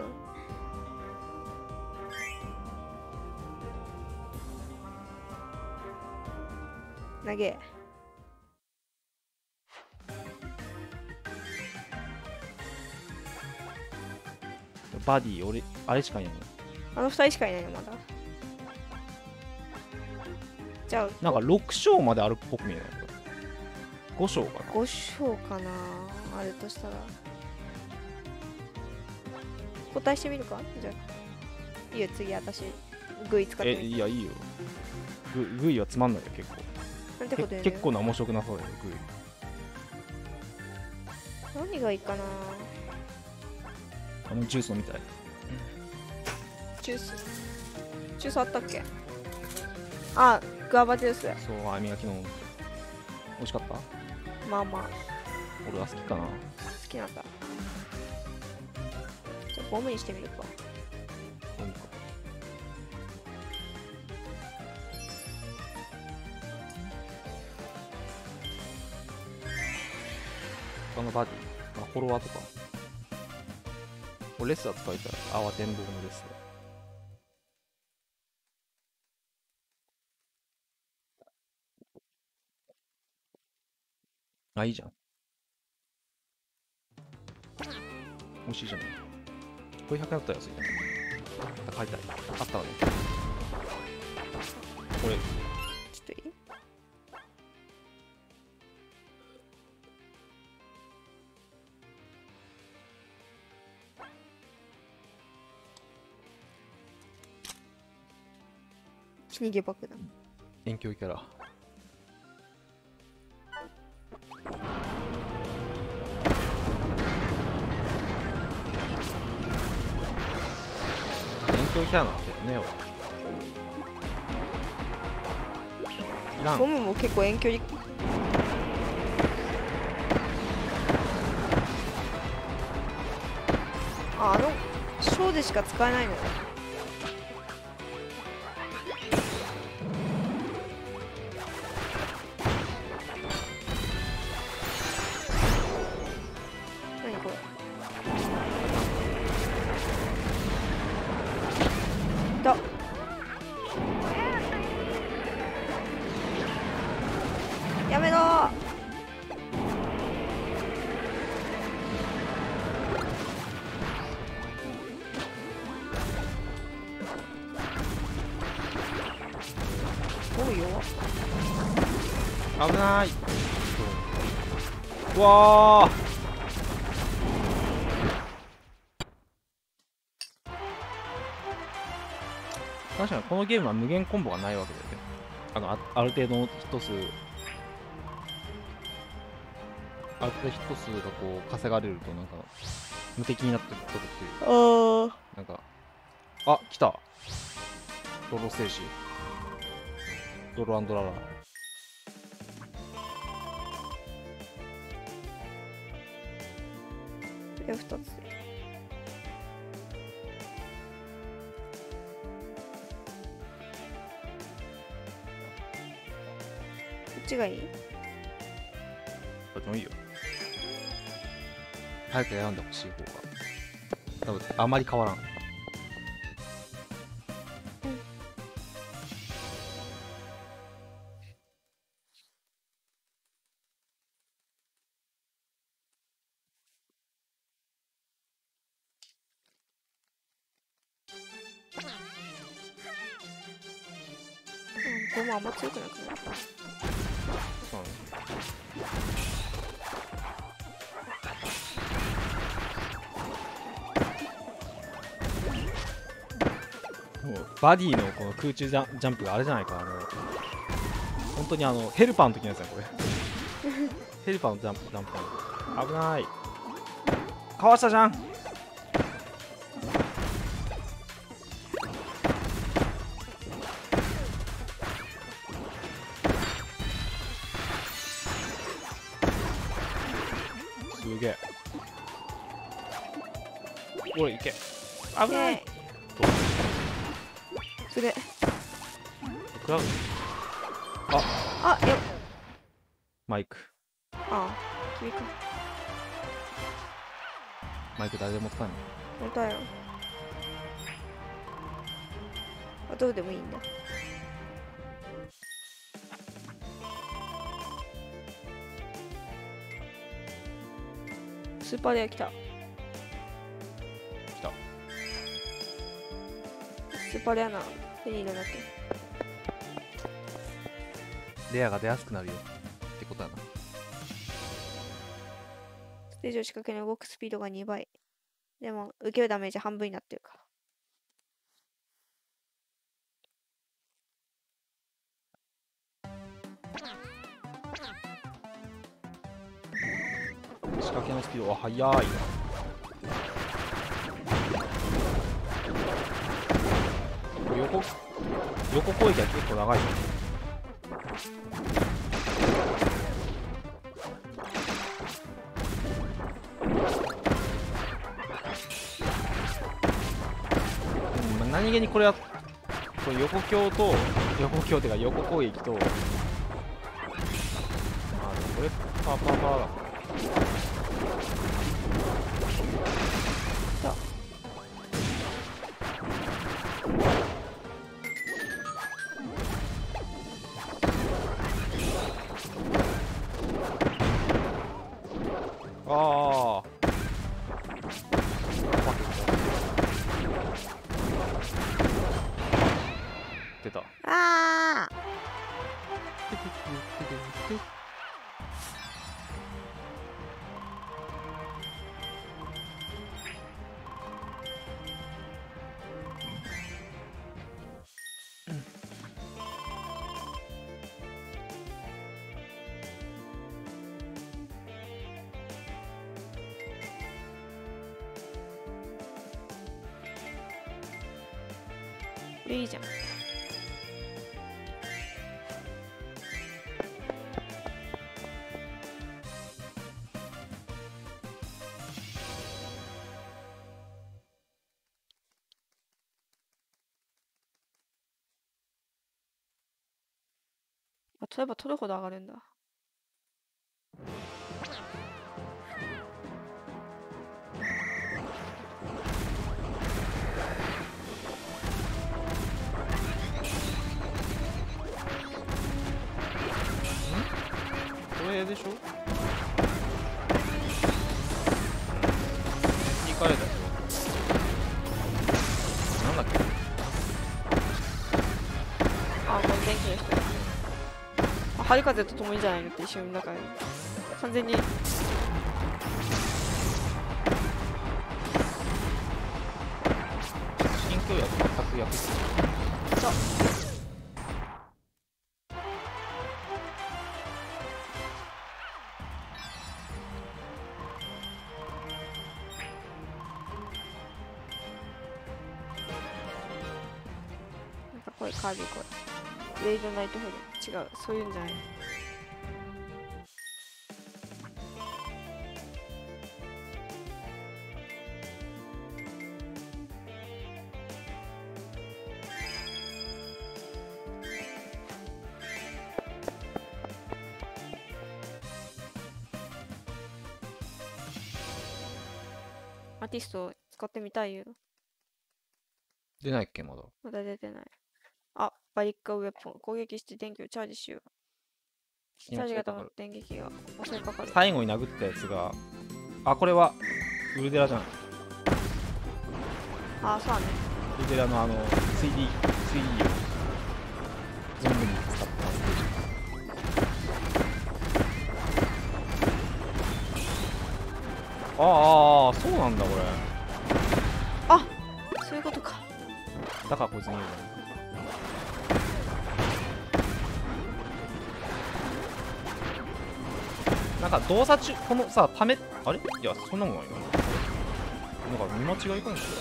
投げ。 バディ、俺、あれしかいないの。 あの二人しかいないのまだ。じゃあなんかろく章まであるっぽく見えない。ご章かな。 ご章かな、あるとしたら。答えしてみるか。じゃあいいよ、次私グイ使ってみえ、 る。 いや、いいよ。ググイはつまんないよ、結構。 なんてこと言うの。 結構な面白くなそうだよ、グイ。 何がいいかな。 あのジュース飲みたい。 ジュースジュースあったっけ。あ、グアバジュース。 そう、あみがきの美味しかった。 まあまあ俺は好きかな。 好きなんだ。じゃあゴムにしてみるか。 飲むか。他のバディ、まあ、フォロワーとか。俺レスラー使いたい。慌てんぼうのレスラー。あ、いいじゃん。美味しいじゃない。これひゃくえんだったら安いね。買いたい。あったわね。これ。 ちょっといい。逃げ爆弾。 遠距離キャラ。遠距離キャラなんだよね、俺。いらん。 ゴムも結構遠距離。あ、あのショーでしか使えないのよ。何これ。だ。やめろー。ゴム弱。 危ない。うわー。確かにこのゲームは無限コンボがないわけだよね。あの あ, ある程度のヒット数、ある程度ヒット数がこう稼がれるとなんか無敵になってるとっていう。 ああ。 なんか、あ、来た。ロロ星士。ドロアンドララ。 でふたつ。こっちがいい。 どっちもいいよ。早く選んでほしい方が。多分あまり変わらん。 ゴムあんま強くなくなった。 そうね。もうバディのこの空中ジャンジャンプがあれじゃないか。あの本当にあのヘルパーの時のやつだこれ。ヘルパーのジャンプジャンプ危ない。かわしたじゃん。 すげえ。おい、いけ。危ない。 それクラウド。 ああよマイク。 ああ君か。 マイク誰でも使うの？ 本当だよ。あ、どうでもいいんだ。スーパーレア来た。 来た。 スーパーレアな手に入れなきゃ。 レアが出やすくなるよってことだな。 ステージを仕掛けの動くスピードがにばい。でも受けるダメージ半分になってるから。 仕掛けのスピードは速いな。横横攻撃は結構長いぞ。うん、何気にこれはこれ横強と横強っていうか横攻撃と、あ、これパラパラパラだ。ああ出た。 ああこれいいじゃん。あ、取れば取るほど上がるんだ。 これでしょ？にかいだよ。なんだっけ？ あ、これ電気の人だ。あ、春風と共にじゃないのって一瞬の中で完全に新教薬全く役立つ。 そうなんかこれカービィこれレイドナイトフォル違う、そういうんじゃない。アーティスト使ってみたいよ。 出ないっけまだ。 まだ出てない。あ、バリッカウェポン。攻撃して電気をチャージしよう。チャージが溜まって電撃が襲いかかる。 最後に殴ったやつが、あ、これはウルデラじゃん。 あ、そうだね。 ウルデラのあの スリーディー、スリーディー を存分に使ったステージ。ああ、そうなんだこれ。 あ、そういうことか。 だからこいつに言うのね。なんか動作中、このさ、ため、あれいや、そんなもんないよ。なんか見間違いかもしれない。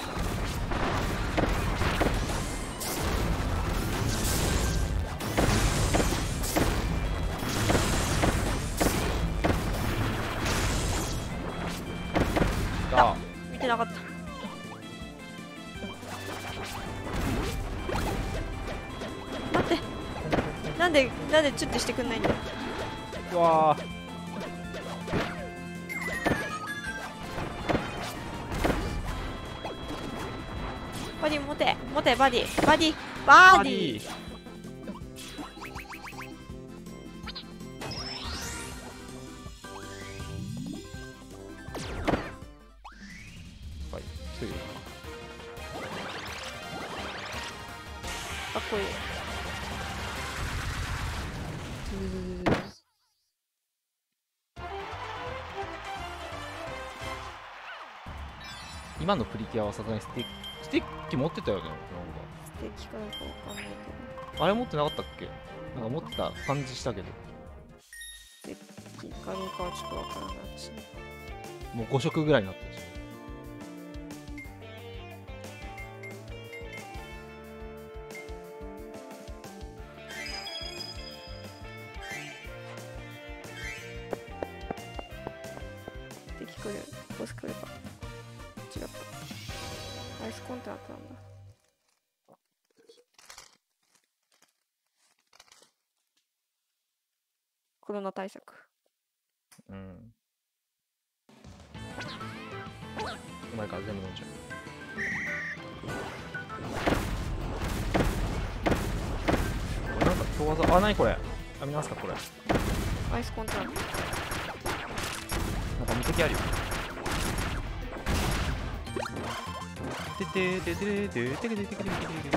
なんでチュッてしてくんないんだよ。 うわー、 バディ持て持てバディバディバディ。 はい、来てるよ。 かっこいい。 今のプリキュアはさすがにスティックスティッキ持ってたよね。なんか素敵かどうかわかんないけあれ持ってなかったっけ？なんか持ってた感じしたけど。 ど、素敵かどうかはちょっとわからない私ね。 もうご色ぐらいになったでしょ。 素敵来る。ボス来るか。違った。アイスコンテナントなんだ。コロナ対策。 うん。うまいから全部飲んじゃう。これなんか今日技、あ、なにこれ。あ、見ますかこれ。 アイスコンテナント。 なんか無敵あるよ。てててててててててててててて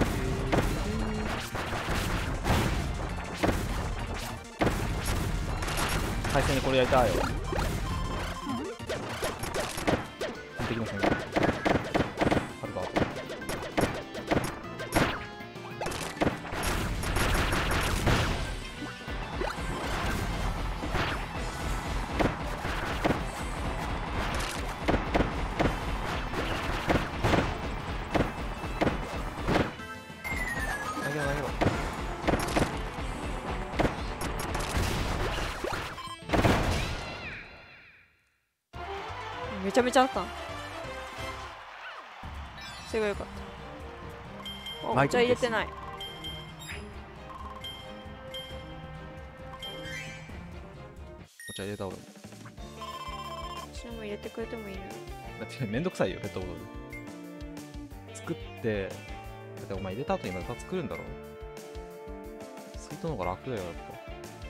海鮮でこれやりたいよ。できませんね。あるか。投げろ投げろ。 めちゃめちゃあったん。それがよかった。おマイクお茶入れてない。 お茶入れた俺も。 私も入れてくれてもいいのよ。 だってめんどくさいよ、ペットボトル。作って、だってお前入れた後にまた作るんだろ。水筒の方が楽だよ、やっぱ。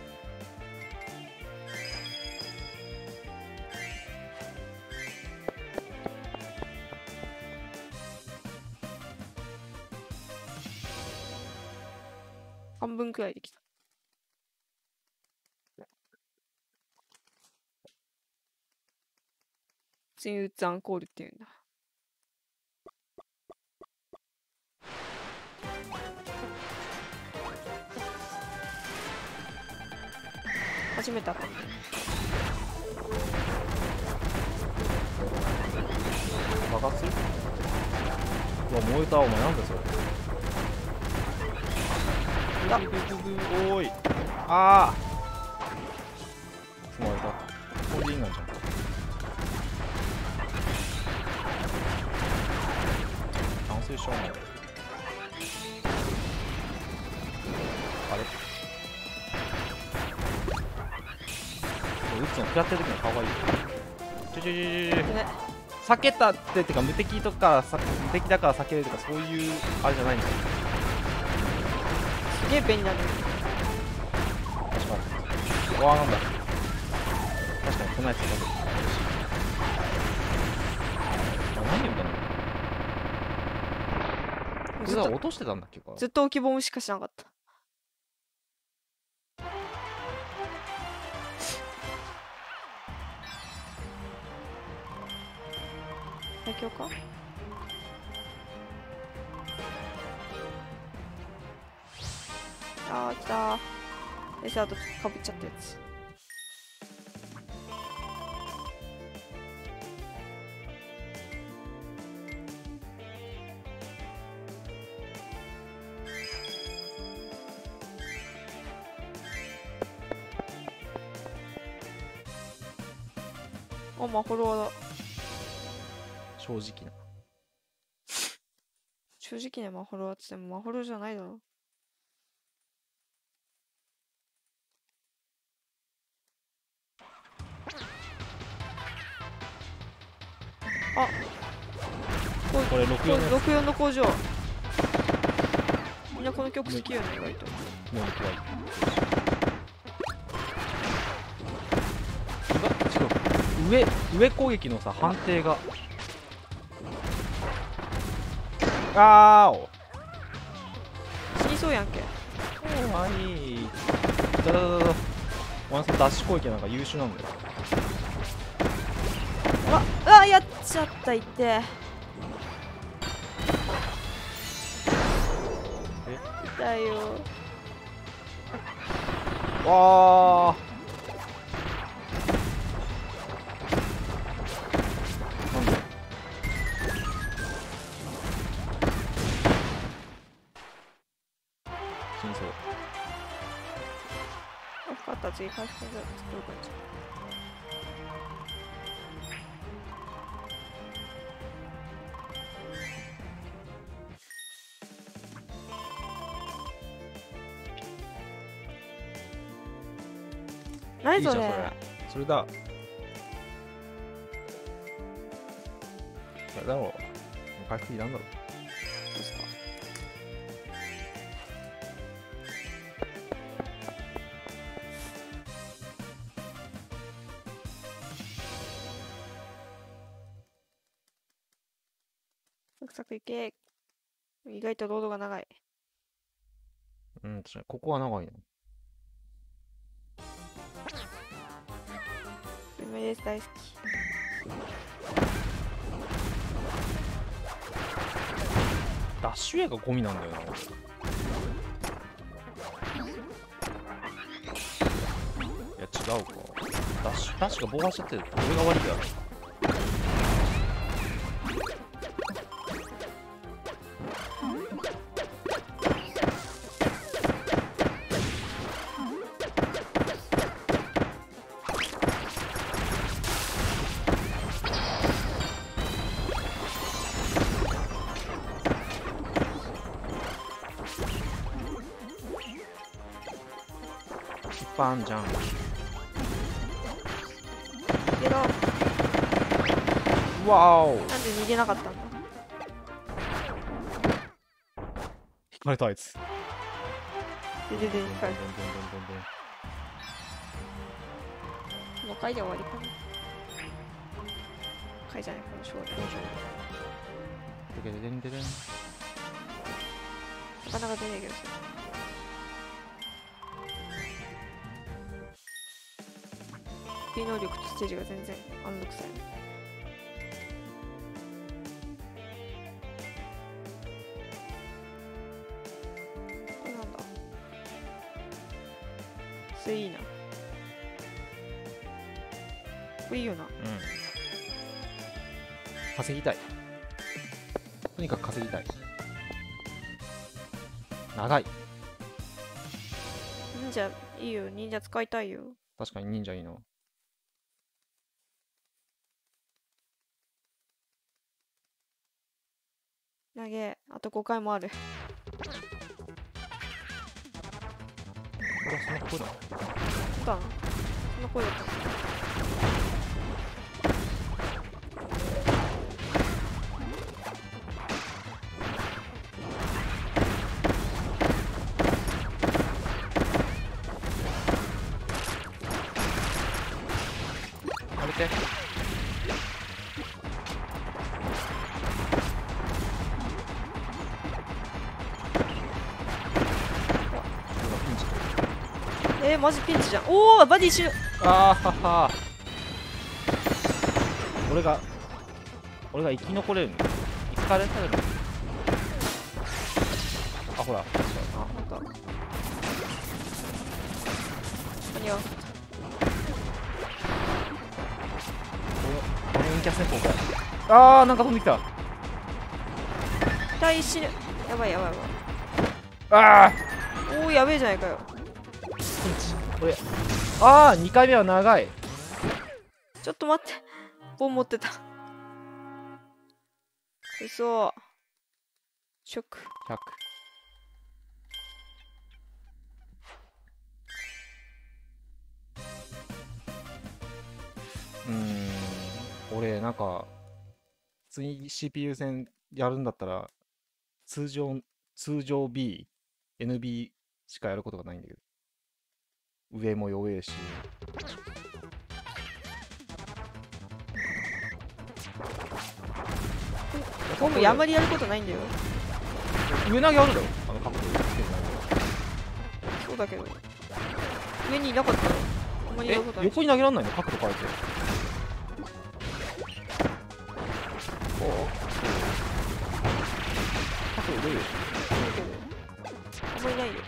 半分くらいできた。ツインウッズアンコールっていうんだ。初めて当たった。 爆発する？うわ、燃えた。お前なんだそれ。 だおーい。ああ。燃えた。これでいいなんじゃん。完成しちゃうね。あれ打つの食らってる時の顔がいいよ。ちょちょちょちょちょ。 ね、 避けたってってか無敵とかさ無敵だから避けるとかそういうあれじゃないんだよ。 すげえ便利なんだよ。 確かに。うわーなんだ。確かにこんなやつだ。あ、何言うんだろう。これはずっと落としてたんだっけか。 ずっと置きボムしかしなかった。最強か。あー来たー。エサーとかぶっちゃったやつ。あ、マホロワだ。 正直な。 正直ね、マホロワって言ってもマホロじゃないだろ。 あここれろくよんのろくよんの工場。みんなこの曲好きよね、意外と。 もう怖い。うわちょっと上上攻撃のさ判定があーお死にそうやんけ。 はいだだだだだワンさんダッシュ攻撃なんか優秀なんだよ。 ああやっちゃったいってえだよ。 わーなんで死にそう。 あ分かった、次回復が作る感じ。何それ。 いいじゃんそれそれだそれだろう回復いらんだろ。 どうした。サクサクいけ。意外とロードが長い。 うん確かにここは長いな。 ルメレス大好き。 ダッシュ映画ゴミなんだよな。いや違うか。ダッシュダッシュが暴発しちゃってる。俺が悪いやろ。パンじゃん。 けど、 わお。 なんで逃げなかったんだ。 引かれたあいつ。 ででで、 どんどんどんどんどんどんどん。 この回で終わりかな。回じゃない、この章で。 でででんででん。 なかなか出ないけどさ。P 能力とステージが全然安禄さない。これなんだ。それいいな。これいいよな。 うん。稼ぎたい。とにかく稼ぎたい。長い。 忍者いいよ、忍者使いたいよ。 確かに忍者いいな。 投げ、あとごかいもある。 これはその声だ。 そうだな。そんな声だった。 やめて。 えー、マジピンチじゃん。おお、バディ死ぬ。 あーはは。俺が俺が生き残れるの。生かれされるの。あほら。 あ、ほんと。何を。 この陰キャ戦法か。あーなんか飛んできた。 大死ぬ。やばいやばいやああばい。おお、やべえじゃないかよ。 ピンチ。これああにかいめは長い。 ちょっと待って。ボン持ってた。うそ。ショック。 ひゃく。うーん俺なんか通に シーピーユー 戦やるんだったら、通常、通常 B、エヌビー しかやることがないんだけど。上も弱えし。 ゴムあんまりやることないんだよ。 上投げあるだろ、あの角度つけてない。 そうだけど。上にいなかったら、あんまりやえることない。 横に投げらんないの、角度変えて。こう角度出るでしあんまりないよ。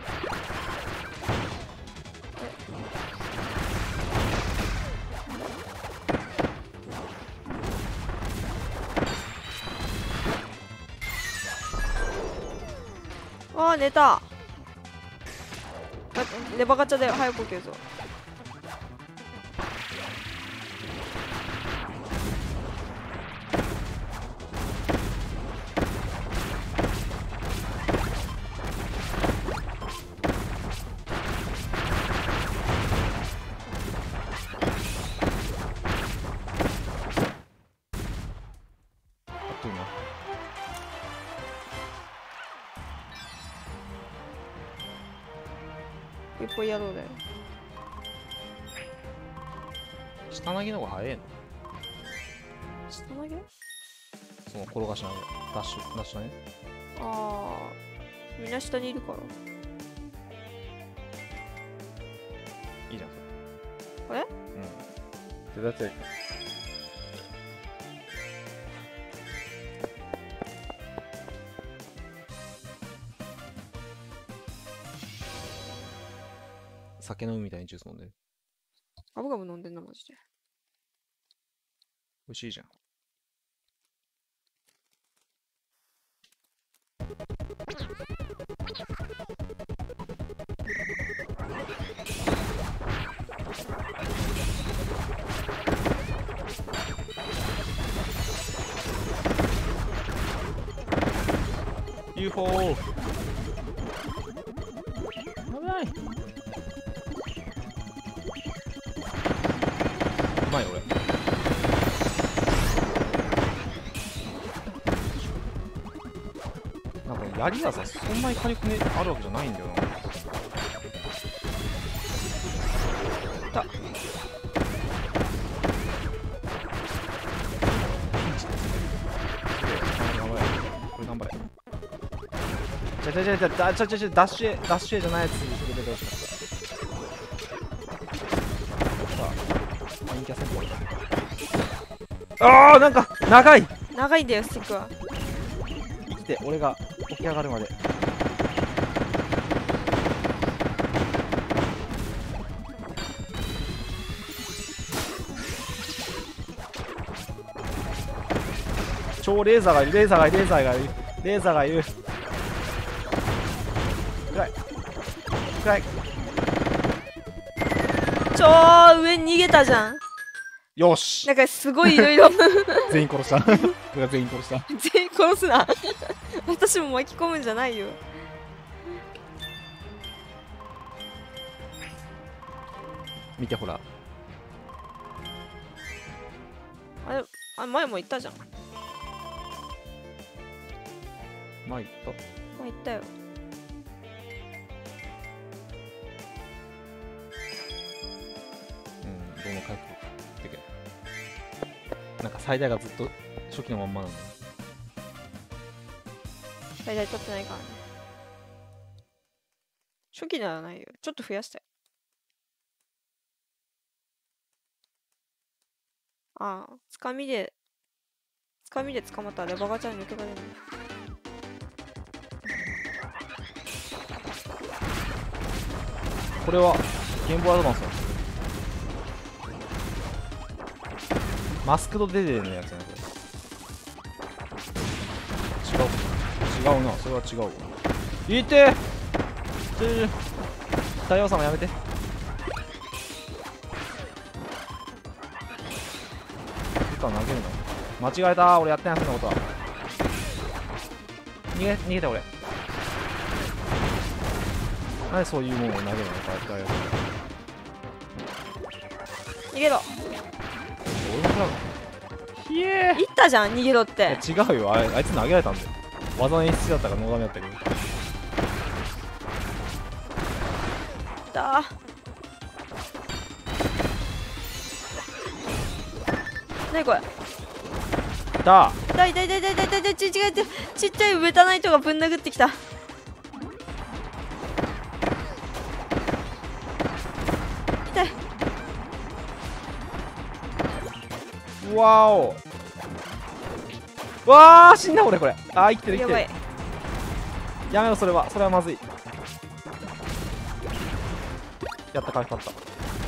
あー寝た。あレバガチャだよ。早く起きるぞ。 ょ。あっという間。 一歩やろうだよ。 下投げの方が早いの。 下投げ？ その転がし投げ。ダッシュ、ダッシュ投げ。 ああ、みんな下にいるから。 いいじゃん、 あれ？ うん。で、だって、酒飲むみたいにジュース飲んでる。 ガブガブ飲んでんな、マジで。 美味しいじゃん。ユーフォー。やばい。うまい俺。なんか槍がさ、そんなに火力ねあるわけじゃないんだよな。 だ頑張れ。これ頑張れ。ちゃちゃちゃちゃちゃちゃちゃちゃダッシュ A ダッシュ A じゃないやつに出てほしかった。さあ、人気は先輩。ああ、なんか長い。 長いんだよ、スティックは。 生きて、俺が起き上がるまで。超レーザーがいる、レーザーがいる、レーザーがいる、レーザーがいる。暗い。暗い。 ちょー、上に逃げたじゃん。 よし。 なんかすごいいろいろ。 全員殺した。俺が全員殺した。 全員殺すな。私も巻き込むんじゃないよ。 見てほら。 あれ、あ前も言ったじゃん。 前行った。 前言ったよ。 うん、どの回復できる。なんか最大がずっと初期のまんまなんだよ。 最大取ってないからね。初期ならないよ。ちょっと増やしたよ。ああ、つかみで、つかみで捕まったらレバガチャに抜けが出るの。 これはゲームボーイアドバンスだ。マスクドデデデのやつね、これ。違う。違うな、それは違うわ。いてーちょちょちょ大王様やめて。投げるの間違えた。俺やってない、そんなことは。逃げ逃げて俺。なんでそういうものを投げるのかって。 逃げろ。 俺も食らうの。 ひえいったじゃん逃げろっー。いて。 や違うよ、あいあいつ投げられたんだよ。技の演出だったからノーダメだったけど。 だ何これ。 だ痛い痛い痛い痛い痛い痛い痛い。ち違う違う、ちっちゃいベタナイトがぶん殴ってきた。痛い。 わーおわー死んだ俺これ。あー生きてる生きてる。 やばい。 やめろそれはそれはまずい。やったか勝った。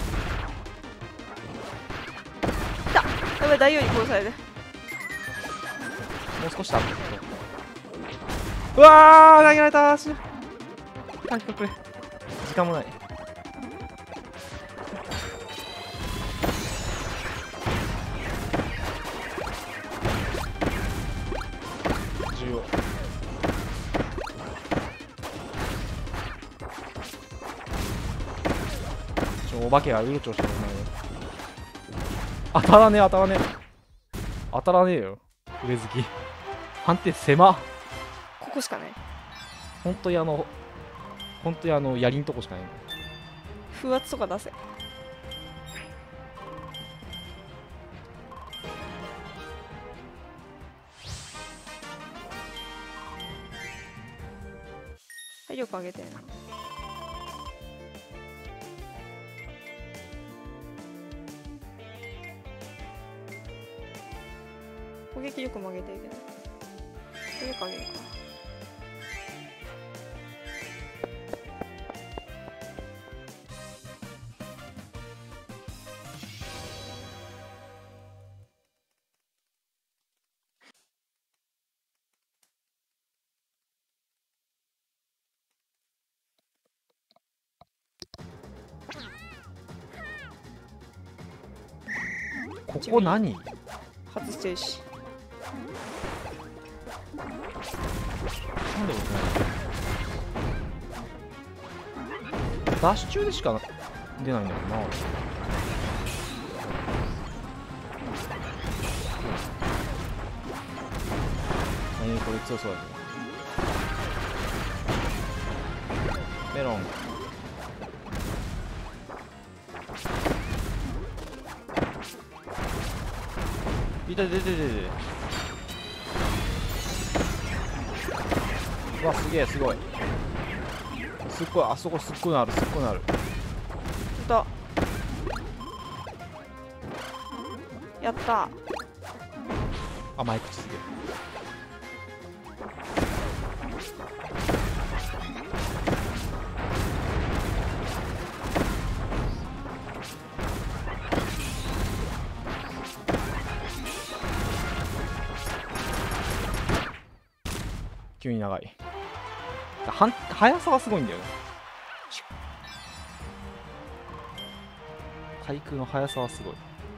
やばい、大王に殺される。 もう少しだ。うわー投げられたー。死ぬ。回復くれ。時間もない。重要。ちょお化けがうろちょろしてるお前よ。当たらねえ当たらねえ当たらねえよ上好き。判定狭。 ここしかない。 本当にあの本当にあの槍んとこしかない。 風圧とか出せ。体力上げてな。攻撃力も上げてるけど体力上げるか。 ここ何外してるし。 なんで僕ないダッシュ中でしか出ないんだよな。何これ強そうだけど。メロンいたいたいたいたいた。うわすげえすごいすっごいあそこすっごいなるすっごいなる。 ほんとやった甘い口すげえ。急に長い。はん速さはすごいんだよね。対空の速さはすごい。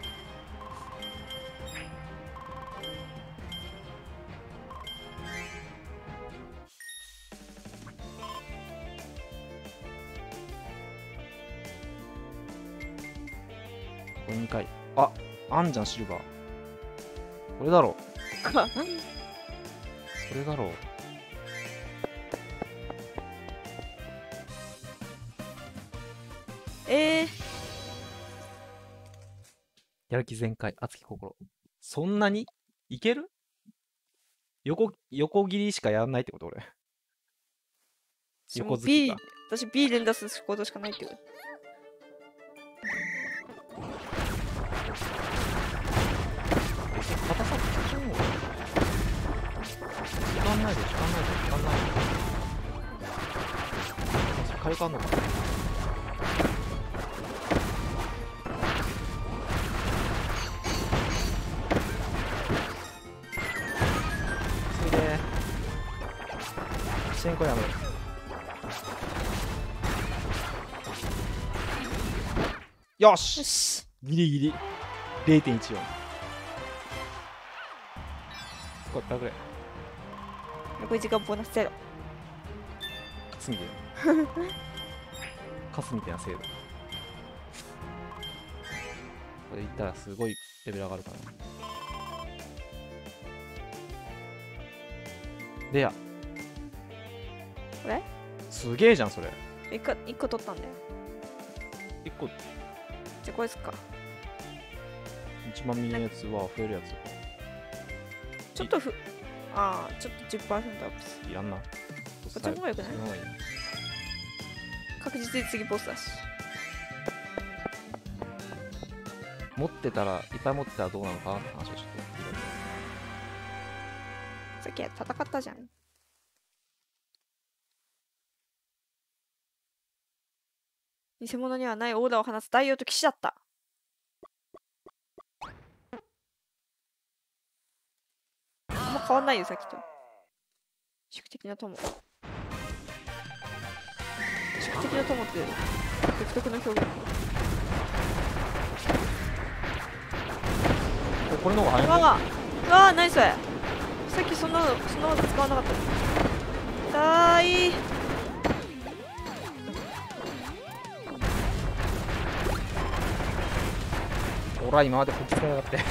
これにかい。あ、あんじゃんシルバー。これだろう。それだろう。 えー、 やる気全開、熱き心。そんなにいける？横、横切りしかやらないってこと俺。横突き B か。 私 B 連打することしかないってこと。 硬さってちゃうの？時間ないで時間ないで時間ないで。それ軽くあんのかな。それで進行やめる。よしよしギリギリ れいてんいちよん。これくれ残り時間ボーナスゼロ。 勝つみたいな勝つみたいな制度。これいったらすごいレベル上がるかな。 レア。 これすげえじゃんそれ。 一個一個取ったんだよ。 いっこじゃあこれですか。 いちまんミリのやつは増えるやちょっとふああちょっと じゅっパーセント アップすついらんな。こっちの方がよくない？確実に次ボスだし。 持ってたらいっぱい持ってたらどうなのかなって話をちょっと。 さっき戦ったじゃん。偽物にはないオーダーを放つ大王と騎士だった。あんま変わんないよさっきと。宿敵の友。宿敵の友って独特の表現。 これの方が早い。 うわわうわ何それ。さっきそんなのそんな技使わなかった。痛い。 ほら今までこっちからやがっても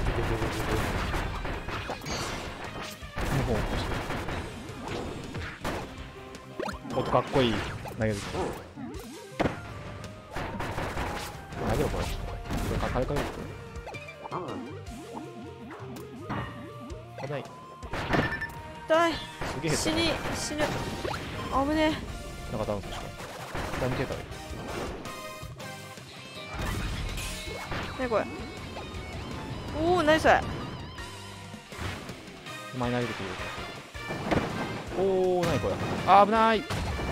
うもっとかっこいい投げる。投げろこれ。これかかれかれる。危ない。 痛い。 すげえ。 死に死ぬ。危ねえ。 なんかダウン確かに。ダメてたらいい。 何これ。おお何それ。 前投げてくる。おお何これ。あ危ない。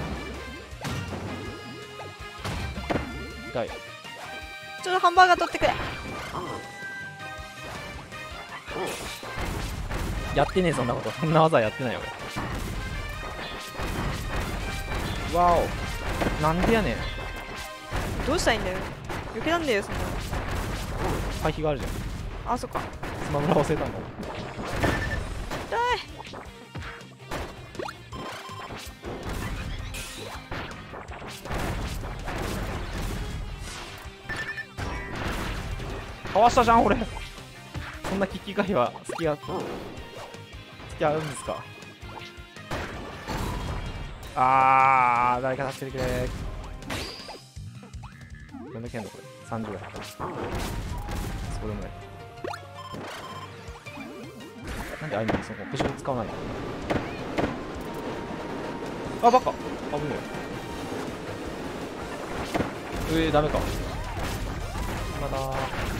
痛い。 ちょっとハンバーガー取ってくれ。 やってねえそんなこと。そんな技やってないよ俺。わおなんでやねん。 どうしたらいいんだよ。余計なんだよそんな。 回避があるじゃん。 あそっか。 スマブラ忘れたんだ。 痛い。 かわしたじゃん俺。そんなキッキガイは好きや好きあるんですか。あー誰か助けてくれ。どんだけやんのこれ。さんじゅうぐらい。そこでもない。なんであいみにそのプシュ使わないの。あバカ。危ねえ。えー、ダメか。まだ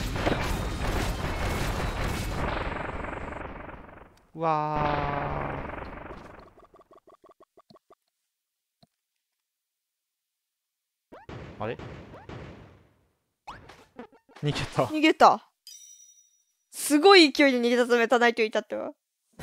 うわーあれ逃げた。 逃げた。すごい勢いで逃げたためたないといたってわ。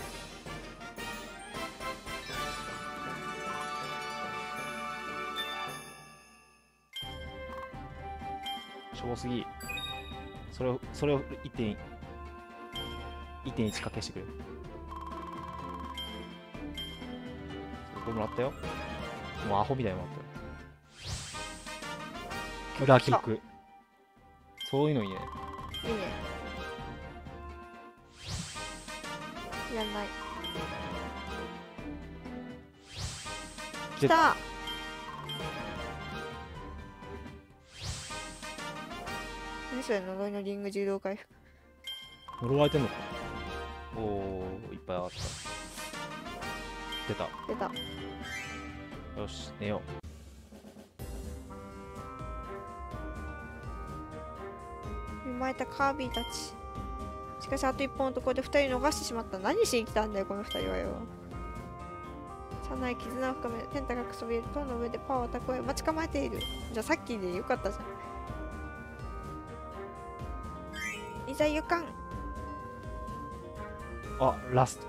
しょぼすぎ。それをそれをいってんいち掛けしてくれ。これもらったよ。もうアホみたいにもらったよ。裏キック。そういうのいいね。 いいね。やんない。来た。何それ呪いのリング柔道回復。 呪われてんのか。おおいっぱいあった。出た。 出た。 よし寝よう。見舞えたカービィたち。しかしあと一本のところで二人逃してしまった。何しに来たんだよこの二人はよ。幼い絆を深め天高くそびえる塔の上でパワーを蓄え待ち構えている。じゃあさっきでよかったじゃん。いざ行かん。 あラスト。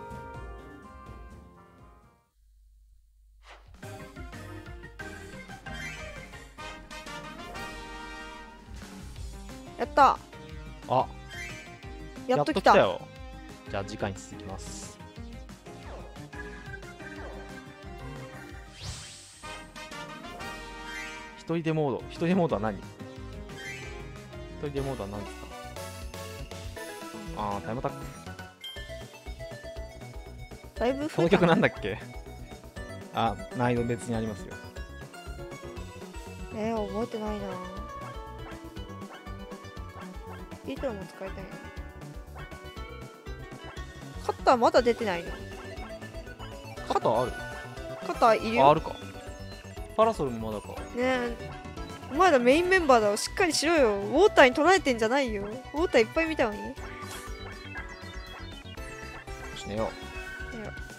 やった。 あやっと来た。 よ。じゃあ次回に続きます。一人でモード。一人でモードは何？一人でモードは何ですか？ああ、タイムアタック。 だいぶこの曲なんだっけ？あ、難易度別にありますよ。 えー、覚えてないな。イートラも使いたいな。カッターまだ出てないの？ カッターある？ カッターいるよ。 あ、あるか。パラソルもまだか。 ねえ、お前らメインメンバーだろ、しっかりしろよ。ウォーターに取られてんじゃないよ。ウォーターいっぱい見たのに。 しねよ。 いや